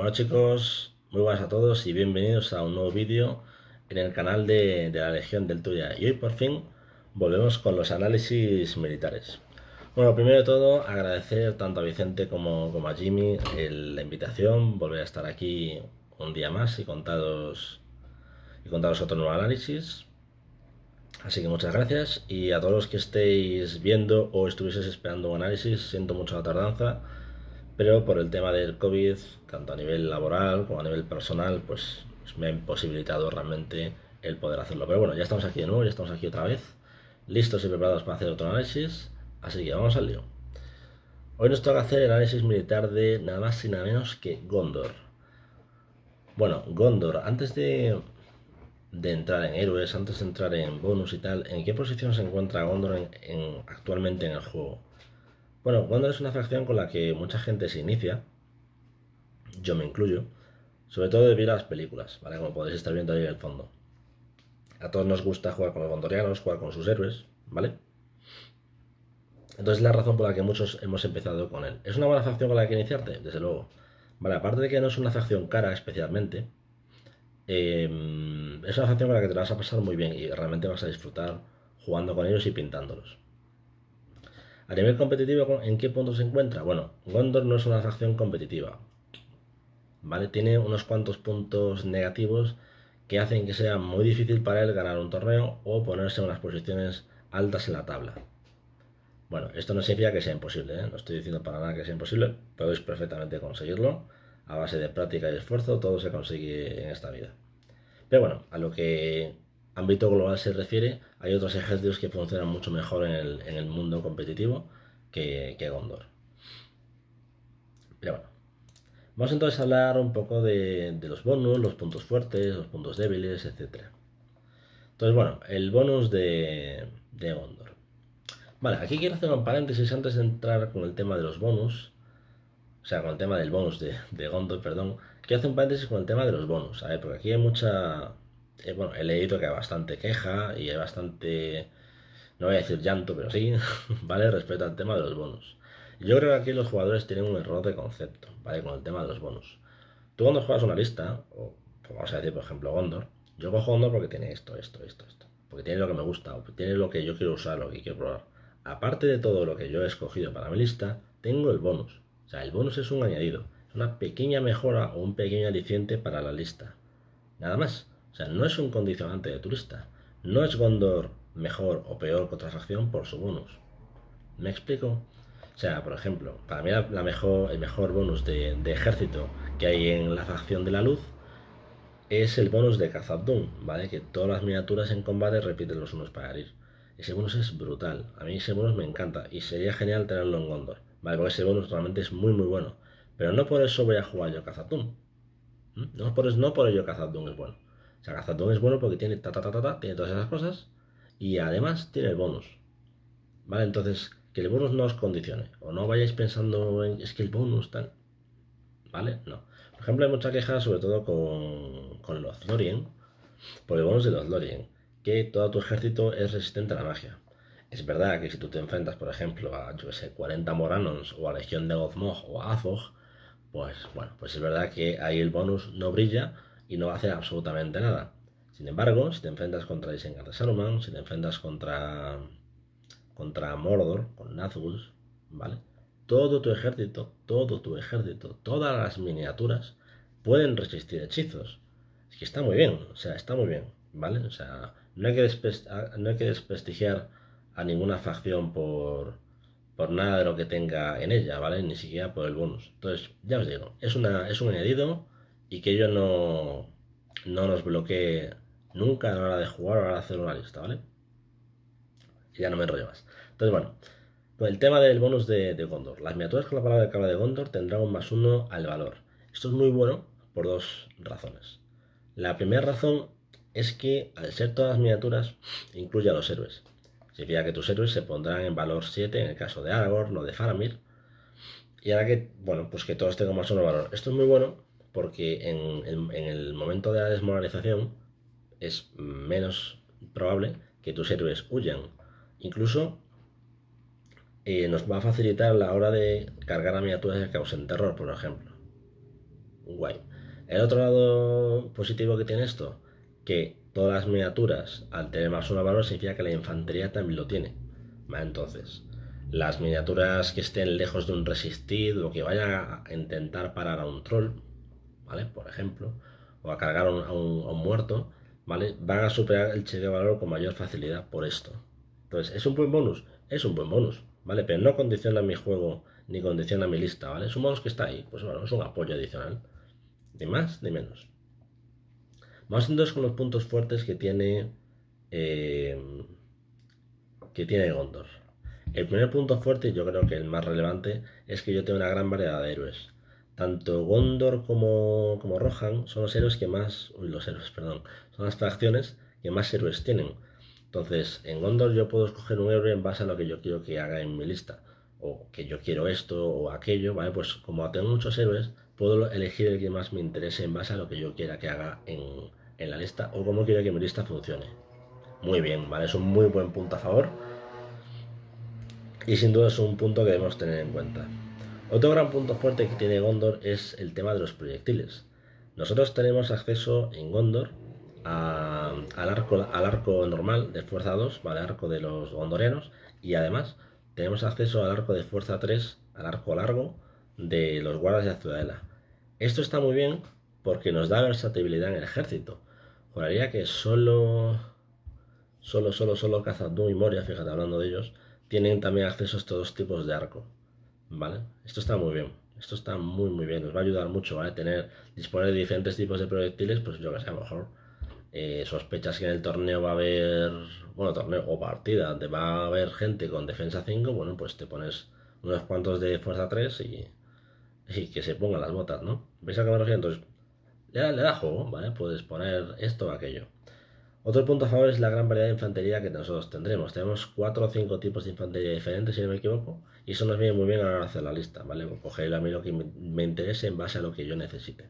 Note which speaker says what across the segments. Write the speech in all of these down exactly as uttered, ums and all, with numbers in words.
Speaker 1: Bueno chicos, muy buenas a todos y bienvenidos a un nuevo vídeo en el canal de, de la Legión del Tuya. Y hoy por fin volvemos con los análisis militares. Bueno, primero de todo agradecer tanto a Vicente como, como a Jimmy el, la invitación, volver a estar aquí un día más y contaros, y contaros otro nuevo análisis. Así que muchas gracias, y a todos los que estéis viendo o estuvieseis esperando un análisis, siento mucho la tardanza, pero por el tema del COVID, tanto a nivel laboral como a nivel personal, pues me ha imposibilitado realmente el poder hacerlo. Pero bueno, ya estamos aquí de nuevo, ya estamos aquí otra vez, listos y preparados para hacer otro análisis, así que vamos al lío. Hoy nos toca hacer el análisis militar de nada más y nada menos que Gondor. Bueno, Gondor, antes de, de entrar en héroes, antes de entrar en bonus y tal, ¿en qué posición se encuentra Gondor en, en, actualmente en el juego? Bueno, Gondor es una facción con la que mucha gente se inicia, yo me incluyo, sobre todo debido a las películas, ¿vale? Como podéis estar viendo ahí en el fondo. A todos nos gusta jugar con los gondorianos, jugar con sus héroes, ¿vale? Entonces es la razón por la que muchos hemos empezado con él. ¿Es una buena facción con la que iniciarte? Desde luego. Vale, aparte de que no es una facción cara especialmente, eh, es una facción con la que te vas a pasar muy bien y realmente vas a disfrutar jugando con ellos y pintándolos. A nivel competitivo, ¿en qué punto se encuentra? Bueno, Gondor no es una facción competitiva, ¿vale? Tiene unos cuantos puntos negativos que hacen que sea muy difícil para él ganar un torneo o ponerse en unas posiciones altas en la tabla. Bueno, esto no significa que sea imposible, ¿eh? No estoy diciendo para nada que sea imposible, podéis perfectamente conseguirlo. A base de práctica y esfuerzo todo se consigue en esta vida. Pero bueno, a lo que ámbito global se refiere, hay otros ejércitos que funcionan mucho mejor en el, en el mundo competitivo que, que Gondor. Pero bueno, vamos entonces a hablar un poco de, de los bonus, los puntos fuertes, los puntos débiles, etcétera. Entonces, bueno, el bonus de, de Gondor. Vale, aquí quiero hacer un paréntesis antes de entrar con el tema de los bonus. O sea, con el tema del bonus de, de Gondor, perdón. Quiero hacer un paréntesis con el tema de los bonus, ¿vale? Porque aquí hay mucha... Eh, bueno, he leído que hay bastante queja y hay bastante... No voy a decir llanto, pero sí, ¿vale? Respecto al tema de los bonus. Yo creo que aquí los jugadores tienen un error de concepto, ¿vale? Con el tema de los bonus. Tú cuando juegas una lista, o pues vamos a decir por ejemplo Gondor, yo cojo Gondor porque tiene esto, esto, esto, esto. Porque tiene lo que me gusta, o tiene lo que yo quiero usar, lo que quiero probar. Aparte de todo lo que yo he escogido para mi lista, tengo el bonus. O sea, el bonus es un añadido, es una pequeña mejora o un pequeño aliciente para la lista. Nada más. O sea, no es un condicionante de tu lista. No es Gondor mejor o peor que otra facción por su bonus. ¿Me explico? O sea, por ejemplo, para mí la mejor, el mejor bonus de, de ejército que hay en la facción de la luz es el bonus de Khazad-dûm, ¿vale? Que todas las miniaturas en combate repiten los unos para herir. Ese bonus es brutal. A mí ese bonus me encanta y sería genial tenerlo en Gondor, ¿vale? Porque ese bonus realmente es muy muy bueno. Pero no por eso voy a jugar yo Khazad-dûm. ¿Mm? No por eso, no por ello Khazad-dûm es bueno. O sea, Khazad-dûm es bueno porque tiene ta ta ta ta ta, tiene todas esas cosas y además tiene el bonus. ¿Vale? Entonces, que el bonus no os condicione. O no vayáis pensando en, es que el bonus tal. ¿Vale? No. Por ejemplo, hay mucha queja, sobre todo con, con los Lorien, por el bonus de los Lorien, que todo tu ejército es resistente a la magia. Es verdad que si tú te enfrentas, por ejemplo, a, yo que sé, cuarenta Moranons, o a Legión de Gozmog, o a Azog, pues, bueno, pues es verdad que ahí el bonus no brilla y no va a hacer absolutamente nada. Sin embargo, si te enfrentas contra Isengard de Saruman, si te enfrentas contra contra Mordor, con Nazgûl, ¿vale? Todo tu ejército, todo tu ejército, todas las miniaturas pueden resistir hechizos. Es que está muy bien, o sea, está muy bien, ¿vale? O sea, no hay que, no hay que desprestigiar a ninguna facción por, por nada de lo que tenga en ella, ¿vale? Ni siquiera por el bonus. Entonces, ya os digo, es, una, es un añadido y que yo no, no nos bloquee nunca a la hora de jugar o a la hora de hacer una lista, ¿vale? Y ya no me enrollo más. Entonces, bueno, con el tema del bonus de, de Gondor. Las miniaturas con la palabra clave de Gondor tendrán un más uno al valor. Esto es muy bueno por dos razones. La primera razón es que al ser todas las miniaturas, incluye a los héroes. Significa que tus héroes se pondrán en valor siete en el caso de Aragorn o de Faramir. Y ahora que, bueno, pues que todos tengan más uno de valor. Esto es muy bueno porque en, en, en el momento de la desmoralización es menos probable que tus héroes huyan. Incluso eh, nos va a facilitar la hora de cargar a miniaturas que causen terror, por ejemplo. guay. El otro lado positivo que tiene esto, que todas las miniaturas, al tener más uno valor, significa que la infantería también lo tiene. ¿Vale? Entonces, las miniaturas que estén lejos de un resistir o que vayan a intentar parar a un troll, ¿vale? Por ejemplo, o a cargar a un, a un, a un muerto, ¿vale? Van a superar el cheque de valor con mayor facilidad por esto. Entonces, ¿es un buen bonus? Es un buen bonus, ¿vale? Pero no condiciona mi juego ni condiciona mi lista, ¿vale? Es un bonus que está ahí, pues bueno, es un apoyo adicional. Ni más ni menos. Vamos entonces con los puntos fuertes que tiene eh, que tiene Gondor. El primer punto fuerte, y yo creo que el más relevante, es que yo tengo una gran variedad de héroes. Tanto Gondor como, como Rohan son los héroes que más... Uy, los héroes, perdón. Son las facciones que más héroes tienen. Entonces, en Gondor yo puedo escoger un héroe en base a lo que yo quiero que haga en mi lista. O que yo quiero esto o aquello, ¿vale? Pues como tengo muchos héroes, puedo elegir el que más me interese en base a lo que yo quiera que haga en, en la lista o cómo quiero que mi lista funcione. Muy bien, ¿vale? Es un muy buen punto a favor. Y sin duda es un punto que debemos tener en cuenta. Otro gran punto fuerte que tiene Gondor es el tema de los proyectiles. Nosotros tenemos acceso en Gondor a, al, arco, al arco normal de fuerza dos, ¿vale? Arco de los gondorianos, y además tenemos acceso al arco de fuerza tres, al arco largo de los guardas de la ciudadela. Esto está muy bien porque nos da versatilidad en el ejército. Juraría que solo, solo, solo, solo Khazad-dûm y Moria, fíjate, hablando de ellos, tienen también acceso a estos dos tipos de arco, ¿vale? Esto está muy bien, esto está muy muy bien, nos va a ayudar mucho, ¿vale? Tener, disponer de diferentes tipos de proyectiles, pues yo que sé, a lo mejor eh, sospechas que en el torneo va a haber, bueno, torneo o partida, donde va a haber gente con defensa cinco, bueno, pues te pones unos cuantos de fuerza tres y, y que se pongan las botas, ¿no? ¿Veis a qué me refiero? Entonces, le da, le da juego, ¿vale? Puedes poner esto o aquello. Otro punto a favor es la gran variedad de infantería que nosotros tendremos. Tenemos cuatro o cinco tipos de infantería diferentes, si no me equivoco, y eso nos viene muy bien a la hora de hacer la lista, ¿vale? Coger a mí lo que me interese en base a lo que yo necesite.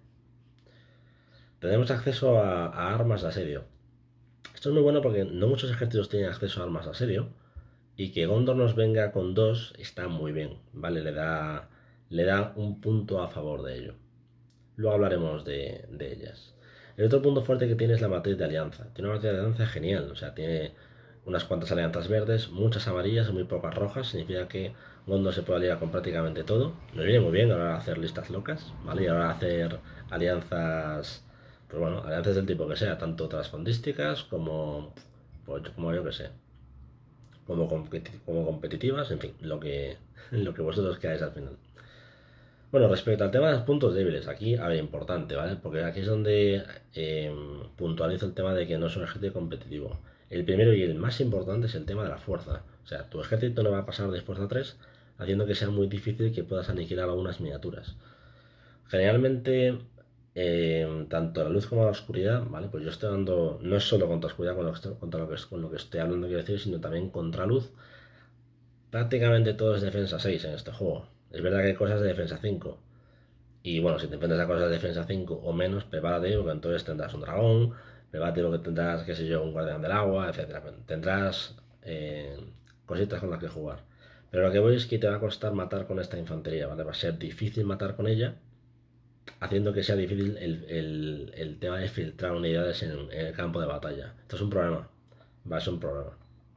Speaker 1: Tenemos acceso a, a armas de asedio. Esto es muy bueno porque no muchos ejércitos tienen acceso a armas de asedio, y que Gondor nos venga con dos está muy bien, ¿vale? Le da, le da un punto a favor de ello. Luego hablaremos de, de ellas. El otro punto fuerte que tiene es la matriz de alianza. Tiene una matriz de alianza genial, o sea, tiene unas cuantas alianzas verdes, muchas amarillas y muy pocas rojas. Significa que Gondor se puede aliar con prácticamente todo. Nos viene muy bien ahora hacer listas locas, ¿vale? Y ahora hacer alianzas, pues bueno, alianzas del tipo que sea, tanto trasfondísticas como, pues, como yo que sé, como, competi como competitivas, en fin, lo que, lo que vosotros queráis al final. Bueno, respecto al tema de los puntos débiles, aquí, a ver, importante, ¿vale? Porque aquí es donde eh, puntualizo el tema de que no es un ejército competitivo. El primero y el más importante es el tema de la fuerza. O sea, tu ejército no va a pasar de fuerza tres, haciendo que sea muy difícil que puedas aniquilar algunas miniaturas. Generalmente, eh, tanto la luz como la oscuridad, ¿vale? Pues yo estoy dando, no es solo contra oscuridad con lo que estoy, contra lo que, con lo que estoy hablando, quiero decir, sino también contra luz. Prácticamente todo es defensa seis en este juego. Es verdad que hay cosas de defensa cinco. Y bueno, si te enfrentas a cosas de defensa cinco o menos, prepárate porque entonces tendrás un dragón, prepárate porque tendrás, qué sé yo, un guardián del agua, etcétera. Tendrás eh, cositas con las que jugar. Pero lo que voy es que te va a costar matar con esta infantería, ¿vale? Va a ser difícil matar con ella, haciendo que sea difícil el, el, el tema de filtrar unidades en, en el campo de batalla. Esto es un problema, va a ser un problema.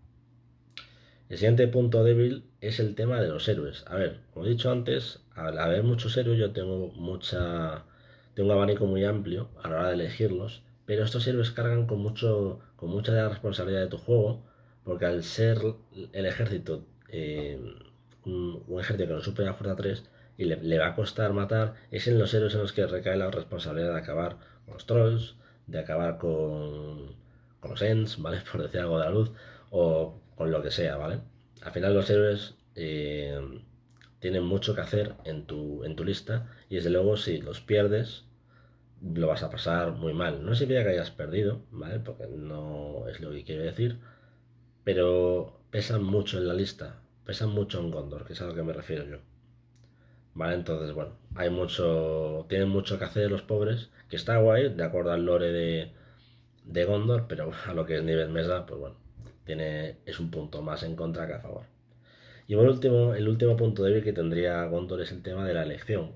Speaker 1: El siguiente punto débil es el tema de los héroes. A ver, como he dicho antes, al haber muchos héroes yo tengo mucha tengo un abanico muy amplio a la hora de elegirlos, pero estos héroes cargan con mucho con mucha de la responsabilidad de tu juego, porque al ser el ejército eh, un, un, ejército que no supera la fuerza tres y le, le va a costar matar, es en los héroes en los que recae la responsabilidad de acabar con los trolls, de acabar con, con los ents, ¿vale? Por decir algo de la luz, o con lo que sea, ¿vale? Al final los héroes eh, tienen mucho que hacer en tu, en tu lista y desde luego si los pierdes lo vas a pasar muy mal. No significa que hayas perdido, ¿vale? Porque no es lo que quiero decir, pero pesan mucho en la lista, pesan mucho en Gondor, que es a lo que me refiero yo. ¿Vale? Entonces, bueno, hay mucho, tienen mucho que hacer los pobres, que está guay, de acuerdo al lore de, de Gondor, pero a lo que es nivel mesa, pues bueno, tiene, es un punto más en contra que a favor. Y por último, el último punto débil que tendría Gondor es el tema de la elección.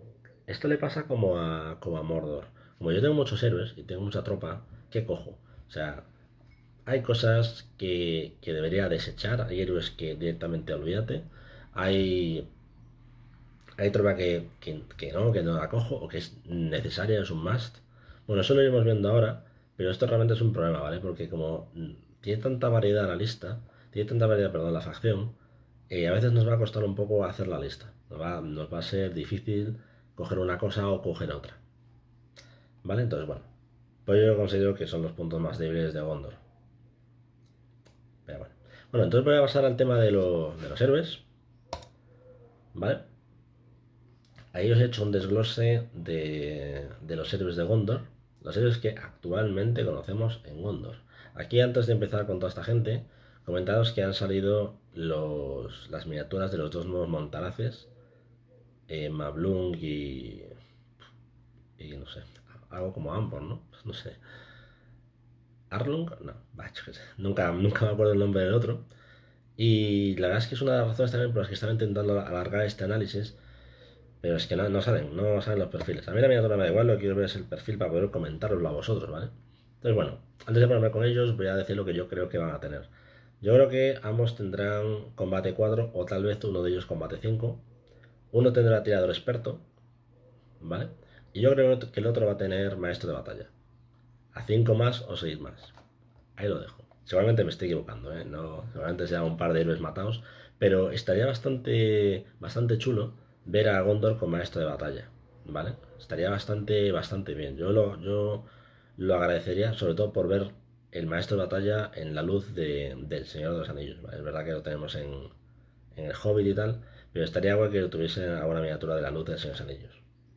Speaker 1: Esto le pasa como a, como a Mordor. Como yo tengo muchos héroes y tengo mucha tropa, ¿qué cojo? O sea, hay cosas que, que debería desechar, hay héroes que directamente olvídate, hay, hay tropa que, que, que no, que no la cojo o que es necesaria, es un must. Bueno, eso lo iremos viendo ahora, pero esto realmente es un problema, ¿vale? Porque como mm, tiene tanta variedad la lista, tiene tanta variedad, perdón, la facción, eh, a veces nos va a costar un poco hacer la lista. Nos va, nos va a ser difícil coger una cosa o coger otra. ¿Vale? Entonces, bueno, pues yo considero que son los puntos más débiles de Gondor. Pero bueno. Bueno, entonces voy a pasar al tema de, lo- de los héroes. ¿Vale? Ahí os he hecho un desglose de, de los héroes de Gondor. Los héroes que actualmente conocemos en Gondor. Aquí, antes de empezar con toda esta gente, comentaros que han salido los, las miniaturas de los dos nuevos Montaraces, eh, Mablung y, y no sé, algo como Ambor, ¿no? No sé. Arlong, no, bah, yo qué sé. Nunca, nunca me acuerdo el nombre del otro. Y la verdad es que es una de las razones también por las que estaba intentando alargar este análisis, pero es que no, no salen, no salen los perfiles. A mí la miniatura me da igual, lo que quiero ver es el perfil para poder comentaroslo a vosotros, ¿vale? Entonces, bueno, antes de ponerme con ellos, voy a decir lo que yo creo que van a tener. Yo creo que ambos tendrán combate cuatro o tal vez uno de ellos combate cinco. Uno tendrá tirador experto, ¿vale? Y yo creo que el otro va a tener maestro de batalla. A cinco más o seis más. Ahí lo dejo. Seguramente me estoy equivocando, ¿eh? No, seguramente sea un par de héroes matados, pero estaría bastante, bastante chulo ver a Gondor con maestro de batalla, ¿vale? Estaría bastante, bastante bien. Yo lo, yo lo agradecería, sobre todo por ver el maestro de batalla en la luz de, del Señor de los Anillos, ¿vale? Es verdad que lo tenemos en, en el Hobbit y tal, pero estaría guay que tuviese alguna miniatura de la luz del Señor de los Anillos.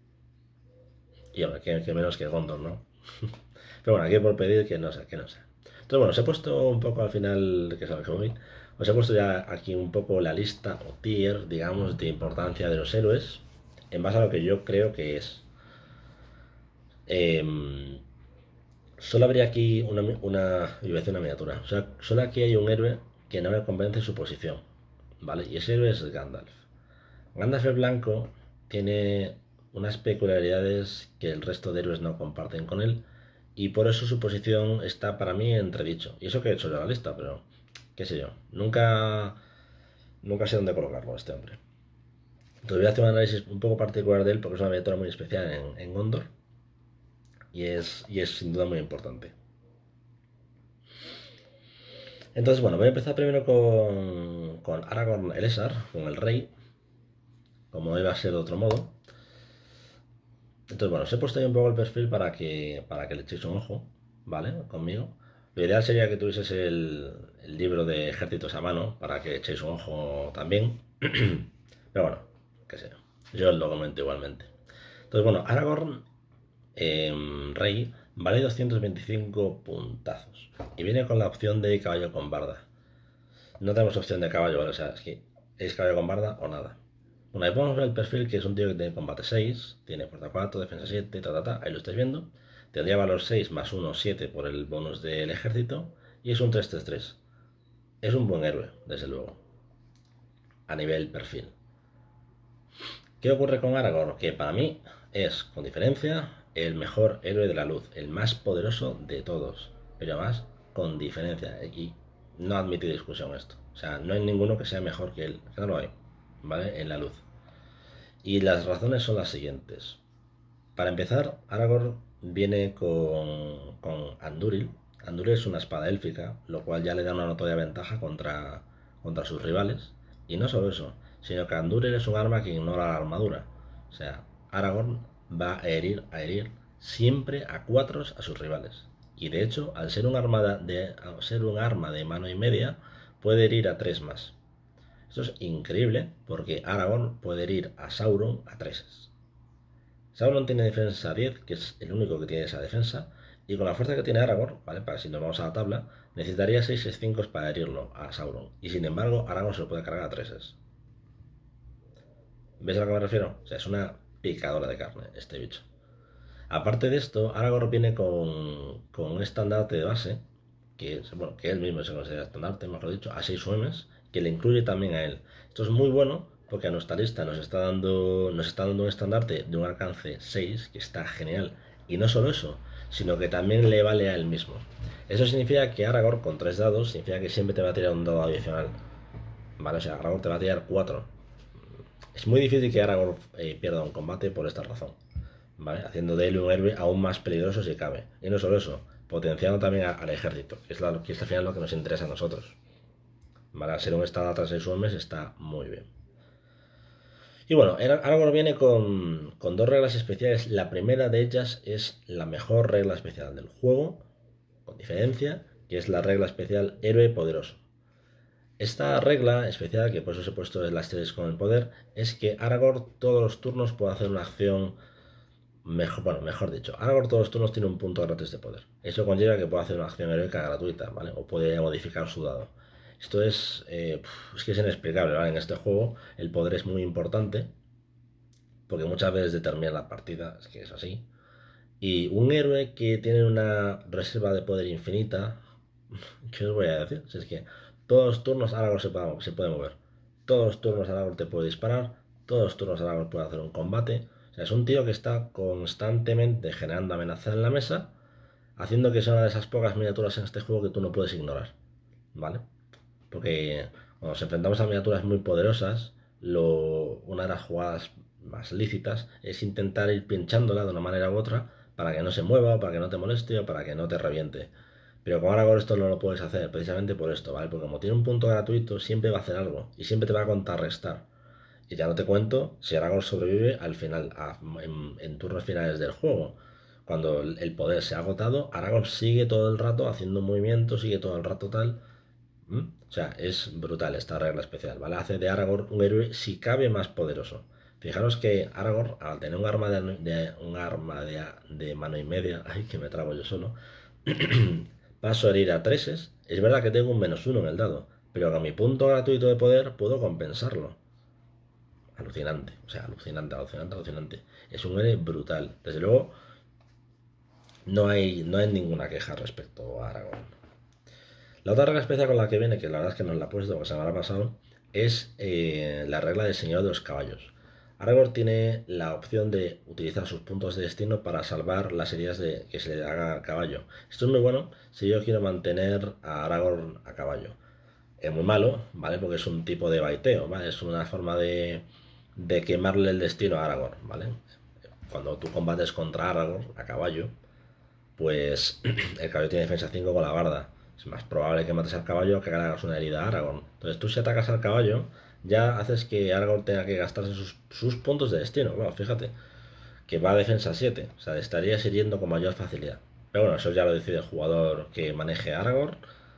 Speaker 1: Y hombre, que, que menos que Gondor, ¿no? Pero bueno, aquí por pedir que no sé, que no sé. Entonces, bueno, os he puesto un poco al final, que es a lo que voy, os he puesto ya aquí un poco la lista o tier, digamos, de importancia de los héroes, en base a lo que yo creo que es. Em, Solo habría aquí una, una, iba a decir una miniatura, o sea, solo aquí hay un héroe que no me convence su posición, ¿vale? Y ese héroe es Gandalf. Gandalf el Blanco tiene unas peculiaridades que el resto de héroes no comparten con él, y por eso su posición está para mí entredicho. Y eso que he hecho yo la lista, pero qué sé yo, nunca, nunca sé dónde colocarlo a este hombre. Entonces voy a hacer un análisis un poco particular de él porque es una miniatura muy especial en, en Gondor y es, y es sin duda muy importante. Entonces, bueno, voy a empezar primero con, con Aragorn Elessar, con el rey, como iba a ser de otro modo. Entonces, bueno, os he puesto ahí un poco el perfil para que, para que le echéis un ojo, ¿vale? Conmigo. Lo ideal sería que tuvieses el, el libro de ejércitos a mano para que echéis un ojo también. Pero bueno, qué sé yo. Yo os lo comento igualmente. Entonces, bueno, Aragorn, eh, rey, vale doscientos veinticinco puntazos. Y viene con la opción de caballo con barda. No tenemos opción de caballo, ¿vale? O sea, es que es caballo con barda o nada. Bueno, ahí podemos ver el perfil, que es un tío que tiene combate seis, tiene fuerza cuatro, defensa siete, ta, ta, ta, ahí lo estáis viendo. Tendría valor seis más uno, siete por el bonus del ejército, y es un tres tres tres. Es un buen héroe, desde luego, a nivel perfil. ¿Qué ocurre con Aragorn? Que para mí es, con diferencia, el mejor héroe de la luz, el más poderoso de todos, pero además con diferencia, y no admite discusión esto. O sea, no hay ninguno que sea mejor que él, que no lo hay, ¿vale? En la luz. Y las razones son las siguientes. Para empezar, Aragorn viene con, con Andúril. Andúril es una espada élfica, lo cual ya le da una notoria ventaja contra, contra sus rivales. Y no solo eso, sino que Andúril es un arma que ignora la armadura. O sea, Aragorn va a herir, a herir siempre a cuatro a sus rivales. Y de hecho, al ser un arma de, al ser un arma de mano y media, puede herir a tres más. Esto es increíble porque Aragorn puede herir a Sauron a tres. Sauron tiene defensa diez, que es el único que tiene esa defensa, y con la fuerza que tiene Aragorn, ¿vale? Para si nos vamos a la tabla, necesitaría seis cinco para herirlo a Sauron, y sin embargo Aragorn se lo puede cargar a tres. ¿Ves a lo que me refiero? O sea, es una picadora de carne este bicho. Aparte de esto, Aragorn viene con, con un estandarte de base, que, es, bueno, que él mismo se considera estandarte, mejor dicho, a seis U Ms, que le incluye también a él. Esto es muy bueno porque a nuestra lista nos está dando, nos está dando un estandarte de un alcance seis, que está genial. Y no solo eso, sino que también le vale a él mismo. Eso significa que Aragorn con tres dados significa que siempre te va a tirar un dado adicional. Vale, o sea, Aragorn te va a tirar cuatro. Es muy difícil que Aragorn eh, pierda un combate por esta razón. ¿Vale? Haciendo de él un héroe aún más peligroso si cabe. Y no solo eso, potenciando también al ejército, que es, la, que es al final lo que nos interesa a nosotros. ¿Vale? Ser un estado tras seis mes está muy bien. Y bueno, Aragorn viene con, con dos reglas especiales. La primera de ellas es la mejor regla especial del juego, con diferencia, que es la regla especial héroe poderoso. Esta regla especial, que por eso os he puesto en las series con el poder, es que Aragorn todos los turnos puede hacer una acción mejor, bueno, mejor dicho, Aragorn todos los turnos tiene un punto gratis de poder. Eso conlleva que puede hacer una acción heroica gratuita, ¿vale? O puede modificar su dado. Esto es, eh, es que es inexplicable, ¿vale? En este juego el poder es muy importante, porque muchas veces determina la partida, es que es así. Y un héroe que tiene una reserva de poder infinita, ¿qué os voy a decir? Si es que todos los turnos Aragorn se puede, se puede mover, todos los turnos Aragorn te puede disparar, todos los turnos Aragorn puede hacer un combate. O sea, es un tío que está constantemente generando amenaza en la mesa, haciendo que sea una de esas pocas miniaturas en este juego que tú no puedes ignorar, ¿vale? Porque cuando nos enfrentamos a miniaturas muy poderosas, lo, una de las jugadas más lícitas es intentar ir pinchándola de una manera u otra para que no se mueva, para que no te moleste o para que no te reviente. Pero con Aragorn esto no lo puedes hacer, precisamente por esto, ¿vale? Porque como tiene un punto gratuito, siempre va a hacer algo y siempre te va a contrarrestar. Y ya no te cuento si Aragorn sobrevive al final, a, en, en turnos finales del juego. Cuando el poder se ha agotado, Aragorn sigue todo el rato haciendo movimientos, sigue todo el rato tal. ¿Mm? O sea, es brutal esta regla especial, ¿vale? Hace de Aragorn un héroe si cabe más poderoso. Fijaros que Aragorn, al tener un arma de, de un arma de, de mano y media, ay, que me trago yo solo, paso a herir a treses. Es verdad que tengo un menos uno en el dado, pero con mi punto gratuito de poder puedo compensarlo. Alucinante, o sea, alucinante, alucinante, alucinante. Es un héroe brutal. Desde luego, no hay, no hay ninguna queja respecto a Aragorn. La otra regla especial con la que viene, que la verdad es que no la he puesto porque se me habrá pasado, es eh, la regla del Señor de los Caballos. Aragorn tiene la opción de utilizar sus puntos de destino para salvar las heridas de, que se le haga al caballo. Esto es muy bueno si yo quiero mantener a Aragorn a caballo. Es muy malo, ¿vale? Porque es un tipo de baiteo, ¿vale? Es una forma de, de quemarle el destino a Aragorn, ¿vale? Cuando tú combates contra Aragorn a caballo, pues el caballo tiene defensa cinco con la barda. Es más probable que mates al caballo que hagas una herida a Aragorn. Entonces tú si atacas al caballo, ya haces que Aragorn tenga que gastarse sus, sus puntos de destino. Claro, fíjate, que va a defensa siete. O sea, estarías hiriendo con mayor facilidad. Pero bueno, eso ya lo decide el jugador que maneje a Aragorn.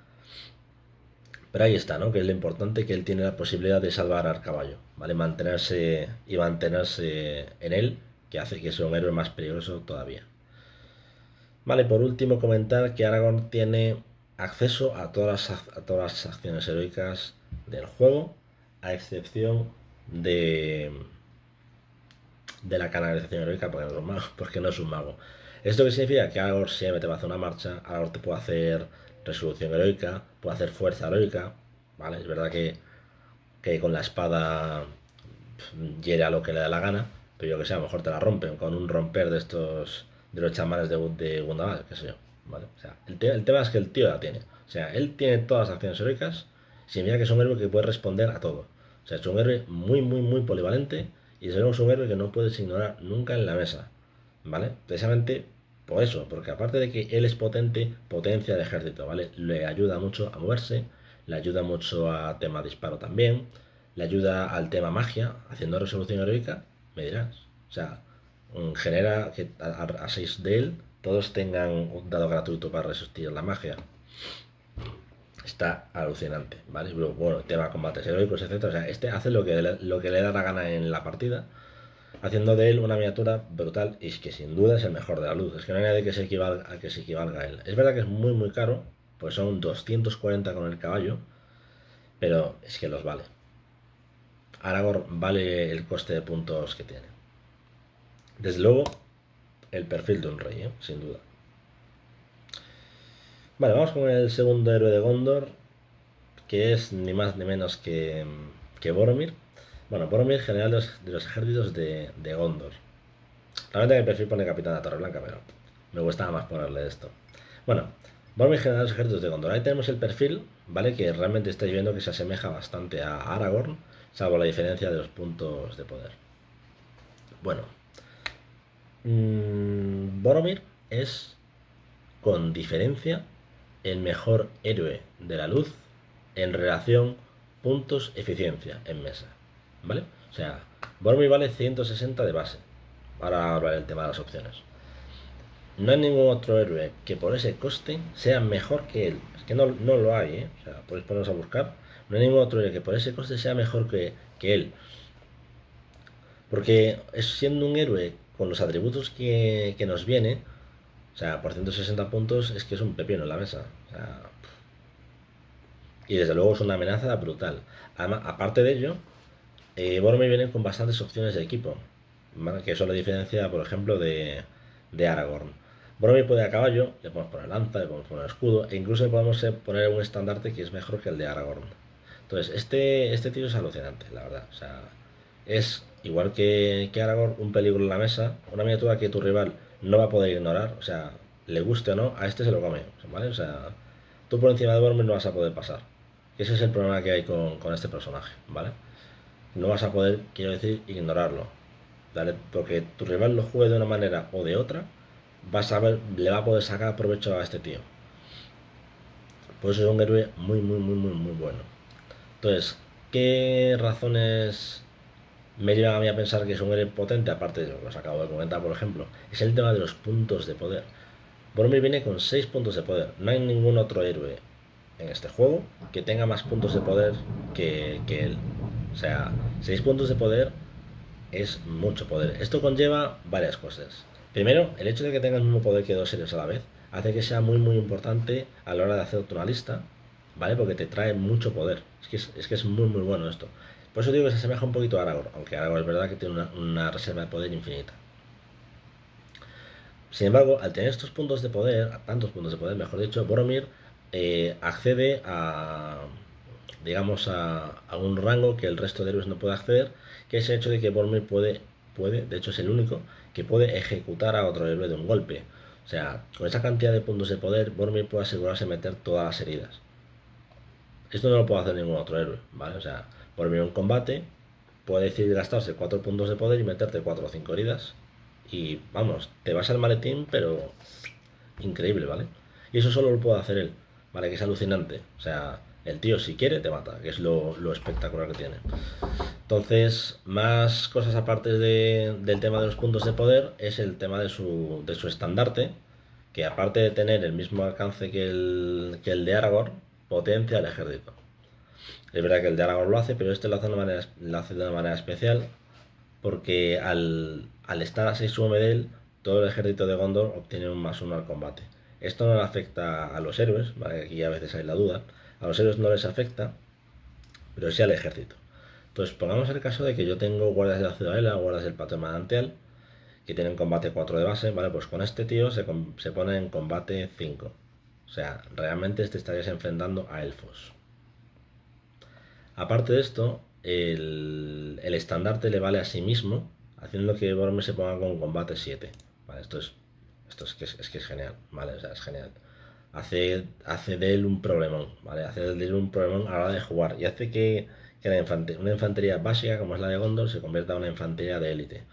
Speaker 1: Pero ahí está, ¿no? Que es lo importante, que él tiene la posibilidad de salvar al caballo, ¿vale? Mantenerse y mantenerse en él, que hace que sea un héroe más peligroso todavía. Vale, por último comentar que Aragorn tiene acceso a todas las, a todas las acciones heroicas del juego, a excepción de, de la canalización heroica, porque no es un mago. Porque no es un mago. ¿Esto qué significa? Que Aragorn siempre te va a hacer una marcha, Aragorn te puede hacer resolución heroica, puede hacer fuerza heroica, ¿vale? Es verdad que, que con la espada hiere a lo que le da la gana, pero yo que sé, a lo mejor te la rompen con un romper de estos, de los chamanes de, de Gundabad, qué sé yo, ¿vale? O sea, el, te el tema es que el tío la tiene. O sea, él tiene todas las acciones heroicas, significa que es un héroe que puede responder a todo. O sea, es un héroe muy, muy, muy polivalente y desde luego es un héroe que no puedes ignorar nunca en la mesa, ¿vale? Precisamente por eso, porque aparte de que él es potente, potencia el ejército, ¿vale? Le ayuda mucho a moverse, le ayuda mucho a tema disparo también, le ayuda al tema magia, haciendo resolución heroica, me dirás. O sea, genera que a seis de él todos tengan un dado gratuito para resistir la magia. Está alucinante, ¿vale? Bueno, tema combates heroicos, etcétera. O sea, este hace lo que, le, lo que le da la gana en la partida, haciendo de él una miniatura brutal y es que sin duda es el mejor de la luz. Es que no hay nadie que se equivalga, a que se equivalga a él. Es verdad que es muy muy caro, pues son doscientos cuarenta con el caballo, pero es que los vale. Aragorn vale el coste de puntos que tiene. Desde luego, el perfil de un rey, ¿eh? Sin duda. Vale, vamos con el segundo héroe de Gondor, que es ni más ni menos que, que Boromir. Bueno, Boromir, general de los, de los ejércitos de, de Gondor. Realmente en el perfil pone capitán de la Torre Blanca, pero me gustaba más ponerle esto. Bueno, Boromir, general de los ejércitos de Gondor. Ahí tenemos el perfil, ¿vale? Que realmente estáis viendo que se asemeja bastante a Aragorn, salvo la diferencia de los puntos de poder. Bueno, mmm, Boromir es, con diferencia, el mejor héroe de la luz en relación puntos eficiencia en mesa, ¿vale? O sea, Boromir vale ciento sesenta de base. Ahora hablaré del tema de las opciones. No hay ningún otro héroe que por ese coste sea mejor que él. Es que no, no lo hay, ¿eh? O sea, podéis poneros a buscar. No hay ningún otro héroe que por ese coste sea mejor que, que él. Porque es siendo un héroe con los atributos que, que nos viene, o sea, por ciento sesenta puntos es que es un pepino en la mesa. O sea, y desde luego es una amenaza brutal. Además, aparte de ello, eh, Boromir viene con bastantes opciones de equipo, ¿vale? Que eso lo diferencia, por ejemplo, de, de Aragorn. Boromir puede a caballo, le podemos poner lanza, le podemos poner escudo, e incluso le podemos poner un estandarte que es mejor que el de Aragorn. Entonces, este, este tío es alucinante, la verdad. O sea, es igual que, que Aragorn, un peligro en la mesa, una miniatura que tu rival no va a poder ignorar, o sea, le guste o no, a este se lo come, ¿vale? O sea, tú por encima de Boromir no vas a poder pasar. Ese es el problema que hay con, con este personaje, ¿vale? No vas a poder, quiero decir, ignorarlo, ¿vale? Porque tu rival lo juegue de una manera o de otra, vas a ver, le va a poder sacar provecho a este tío. Por eso es un héroe muy, muy, muy, muy, muy bueno. Entonces, ¿qué razones me llevan a mí a pensar que es un héroe potente? Aparte de lo que os acabo de comentar, por ejemplo, es el tema de los puntos de poder. Boromir viene con seis puntos de poder. No hay ningún otro héroe en este juego que tenga más puntos de poder que, que él. O sea, seis puntos de poder es mucho poder. Esto conlleva varias cosas. Primero, el hecho de que tengas el mismo poder que dos héroes a la vez hace que sea muy muy importante a la hora de hacer una lista, ¿vale? Porque te trae mucho poder. Es que es, es que es muy muy bueno esto. Por eso digo que se asemeja un poquito a Aragorn, aunque Aragorn es verdad que tiene una, una reserva de poder infinita. Sin embargo, al tener estos puntos de poder, tantos puntos de poder, mejor dicho, Boromir eh, accede a, digamos, a, a un rango que el resto de héroes no puede acceder, que es el hecho de que Boromir puede, puede, de hecho es el único, que puede ejecutar a otro héroe de un golpe. O sea, con esa cantidad de puntos de poder, Boromir puede asegurarse de meter todas las heridas. Esto no lo puede hacer ningún otro héroe, ¿vale? O sea, Boromir en un combate puede decidir gastarse cuatro puntos de poder y meterte cuatro o cinco heridas. Y vamos, te vas al maletín, pero increíble, ¿vale? Y eso solo lo puede hacer él, ¿vale? Que es alucinante. O sea, el tío si quiere te mata, que es lo, lo espectacular que tiene. Entonces, más cosas aparte de, del tema de los puntos de poder es el tema de su, de su estandarte, que aparte de tener el mismo alcance que el, que el de Aragorn, potencia al ejército. Es verdad que el de Aragorn lo hace, pero este lo hace de una manera, lo hace de una manera especial, porque al, al estar a seis U M de él, todo el ejército de Gondor obtiene un más uno al combate. Esto no le afecta a los héroes, ¿vale? Aquí a veces hay la duda. A los héroes no les afecta, pero sí al ejército. Entonces, pongamos el caso de que yo tengo guardias de la ciudadela, guardias del patio manantial, que tienen combate cuatro de base, ¿vale? Pues con este tío se, se pone en combate cinco. O sea, realmente te estarías enfrentando a elfos. Aparte de esto, el, el estandarte le vale a sí mismo, haciendo que Boromir se ponga con combate siete. Vale, esto es, esto es que es, es que es genial, ¿vale? O sea, es genial. Hace, hace de él un problemón, ¿vale? Hace de él un problemón a la hora de jugar y hace que, que la infante, una infantería básica como es la de Gondor se convierta en una infantería de élite.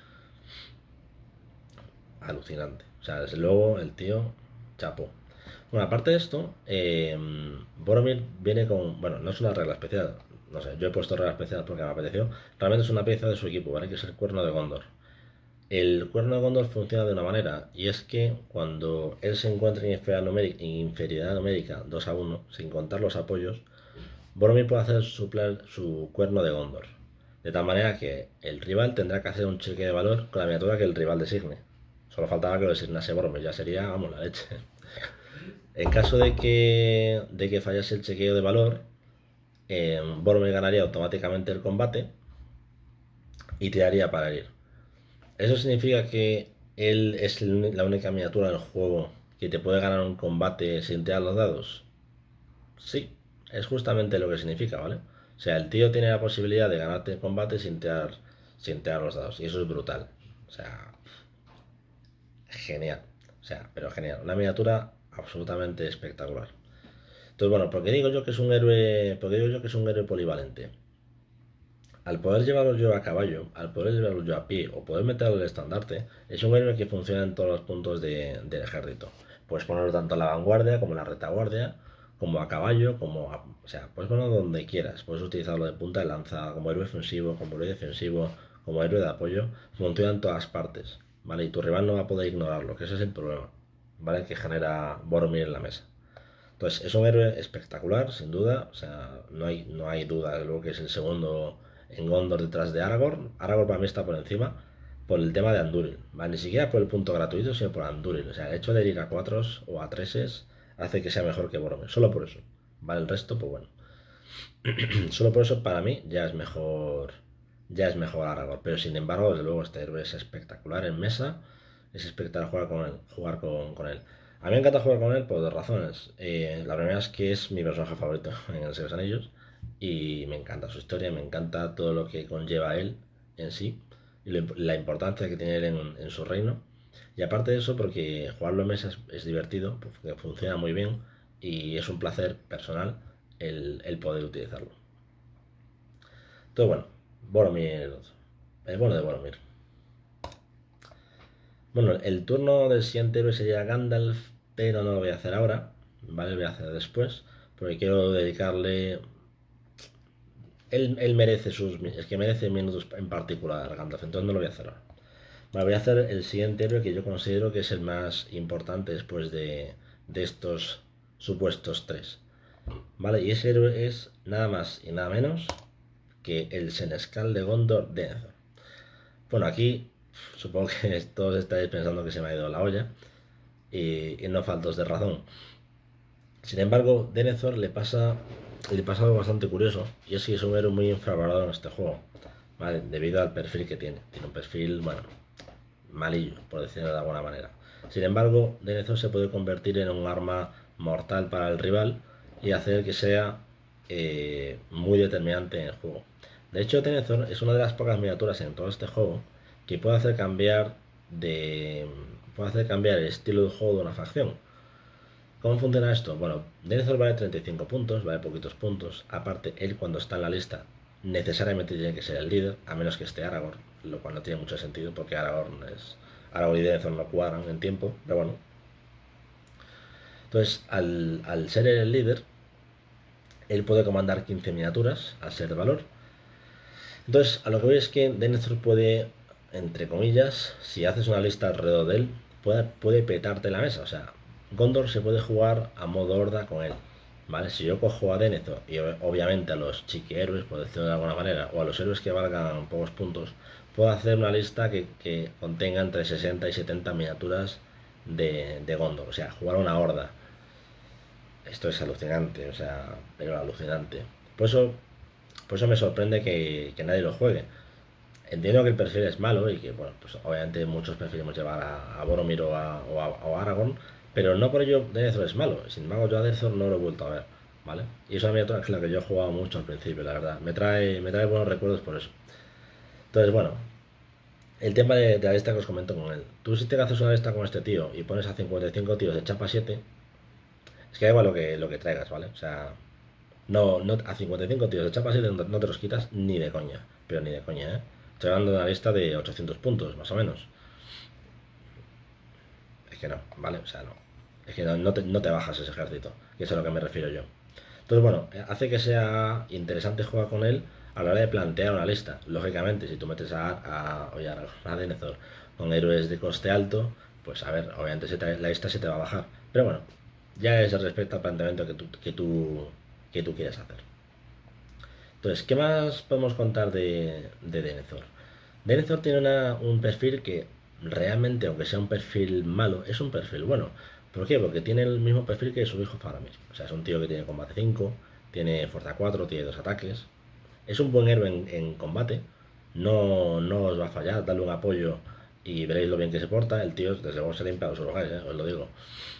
Speaker 1: Alucinante. O sea, desde luego el tío chapó. Bueno, aparte de esto, eh, Boromir viene con... Bueno, no es una regla especial. No sé, yo he puesto regla especial porque me apeteció. Realmente es una pieza de su equipo, ¿vale? Que es el cuerno de Gondor. El cuerno de Gondor funciona de una manera, y es que cuando él se encuentra en inferioridad numérica, inferioridad numérica dos a uno, sin contar los apoyos, Boromir puede hacer suplar su cuerno de Gondor. De tal manera que el rival tendrá que hacer un cheque de valor con la miniatura que el rival designe. Solo faltaba que lo designase Boromir, ya sería, vamos, la leche. En caso de que, de que fallase el chequeo de valor, eh, Boromir ganaría automáticamente el combate y tiraría para herir. ¿Eso significa que él es la única miniatura del juego que te puede ganar un combate sin tirar los dados? Sí, es justamente lo que significa, ¿vale? O O sea, el tío tiene la posibilidad de ganarte el combate sin tirar, sin tirar los dados. Y eso es brutal. O sea, genial. O sea, pero genial. Una miniatura absolutamente espectacular. Entonces, bueno, ¿por qué digo yo que es un héroe, por qué digo yo que es un héroe polivalente? Al poder llevarlo yo a caballo, al poder llevarlo yo a pie o poder meterlo en el estandarte, es un héroe que funciona en todos los puntos de- del ejército. Puedes ponerlo tanto a la vanguardia como en la retaguardia, como a caballo, como a... O sea, puedes ponerlo donde quieras. Puedes utilizarlo de punta de lanza, como héroe ofensivo, como héroe defensivo, como héroe de apoyo. Funciona en todas partes, ¿vale? Y tu rival no va a poder ignorarlo, que ese es el problema, ¿vale? Que genera Boromir en la mesa. Entonces, es un héroe espectacular, sin duda. O sea, no hay, no hay duda de luego que es el segundo en Gondor detrás de Aragorn. Aragorn para mí está por encima por el tema de Andúril. ¿Vale? Ni siquiera por el punto gratuito, sino por Andúril. O sea, el hecho de ir a cuatro o a tres hace que sea mejor que Boromir. Solo por eso. ¿Vale? El resto, pues bueno. Solo por eso, para mí, ya es mejor. Ya es mejor Aragorn. Pero sin embargo, desde luego, este héroe es espectacular en mesa. Es espectacular jugar con él. Jugar con, con él. A mí me encanta jugar con él por dos razones. Eh, la primera es que es mi personaje favorito en el Señor de los Anillos y me encanta su historia, me encanta todo lo que conlleva él en sí y lo, la importancia que tiene él en, en, su reino. Y aparte de eso, porque jugarlo en mesa es, es divertido, porque funciona muy bien y es un placer personal el, el poder utilizarlo. Entonces, bueno, Boromir, el bueno de Boromir. Bueno, el turno del siguiente héroe sería Gandalf, pero no lo voy a hacer ahora, ¿vale? Lo voy a hacer después, porque quiero dedicarle... Él, él merece sus... Es que merece minutos en particular Gandalf, entonces no lo voy a hacer ahora. Vale, voy a hacer el siguiente héroe que yo considero que es el más importante después de, de estos supuestos tres. ¿Vale? Y ese héroe es nada más y nada menos que el Senescal de Gondor Denethor. Bueno, aquí supongo que todos estáis pensando que se me ha ido la olla y, y no faltos de razón. Sin embargo, Denethor le pasa, le pasa algo bastante curioso y es que es un héroe muy infravalorado en este juego, ¿vale? Debido al perfil que tiene. Tiene un perfil, bueno, malillo, por decirlo de alguna manera. Sin embargo, Denethor se puede convertir en un arma mortal para el rival y hacer que sea eh, muy determinante en el juego. De hecho, Denethor es una de las pocas miniaturas en todo este juego que puede hacer cambiar de puede hacer cambiar el estilo de juego de una facción. ¿Cómo funciona esto? Bueno, Denethor vale treinta y cinco puntos, vale poquitos puntos. Aparte, él cuando está en la lista necesariamente tiene que ser el líder, a menos que esté Aragorn, lo cual no tiene mucho sentido porque Aragorn es... Aragorn y Denethor no cuadran en tiempo, pero bueno. Entonces, al, al ser el líder, él puede comandar quince miniaturas, al ser de valor. Entonces, a lo que voy es que Denethor puede, entre comillas, si haces una lista alrededor de él, puede, puede petarte la mesa. O sea, Gondor se puede jugar a modo horda con él. ¿Vale? Si yo cojo a Denethor y obviamente a los chiquihéroes, por decirlo de alguna manera, o a los héroes que valgan pocos puntos, puedo hacer una lista que, que contenga entre sesenta y setenta miniaturas de, de Gondor. O sea, jugar una horda. Esto es alucinante, o sea, pero alucinante. Por eso, por eso me sorprende que, que nadie lo juegue. Entiendo que el perfil es malo y que, bueno, pues obviamente muchos preferimos llevar a, a Boromir o a, o, a, o a Aragorn, pero no por ello Denethor es malo. Sin embargo, yo a Denethor no lo he vuelto a ver, ¿vale? Y es una miniatura que la que yo he jugado mucho al principio, la verdad. Me trae, me trae buenos recuerdos por eso. Entonces, bueno, el tema de, de la lista que os comento con él. Tú si te haces una lista con este tío y pones a cincuenta y cinco tíos de chapa siete, es que da igual lo que, lo que traigas, ¿vale? O sea, no, no, a cincuenta y cinco tíos de chapa siete no, no te los quitas ni de coña, pero ni de coña, ¿eh? Estoy hablando de una lista de ochocientos puntos, más o menos. Es que no, ¿vale? O sea, no. Es que no, no, te, no te bajas ese ejército, que es a lo que me refiero yo. Entonces, bueno, hace que sea interesante jugar con él a la hora de plantear una lista. Lógicamente, si tú metes a, a, oye, a Denethor con héroes de coste alto, pues a ver, obviamente se te, la lista se te va a bajar. Pero bueno, ya es respecto al planteamiento que tú, que tú, que tú quieres hacer. Entonces, ¿qué más podemos contar de, de Denethor? Denethor tiene una, un perfil que realmente, aunque sea un perfil malo, es un perfil bueno. ¿Por qué? Porque tiene el mismo perfil que su hijo Faramir. O sea, es un tío que tiene combate cinco, tiene fuerza cuatro, tiene dos ataques. Es un buen héroe en, en combate. No, no os va a fallar, darle un apoyo y veréis lo bien que se porta. El tío, desde luego, se limpia los hogares, ¿eh? Os lo digo.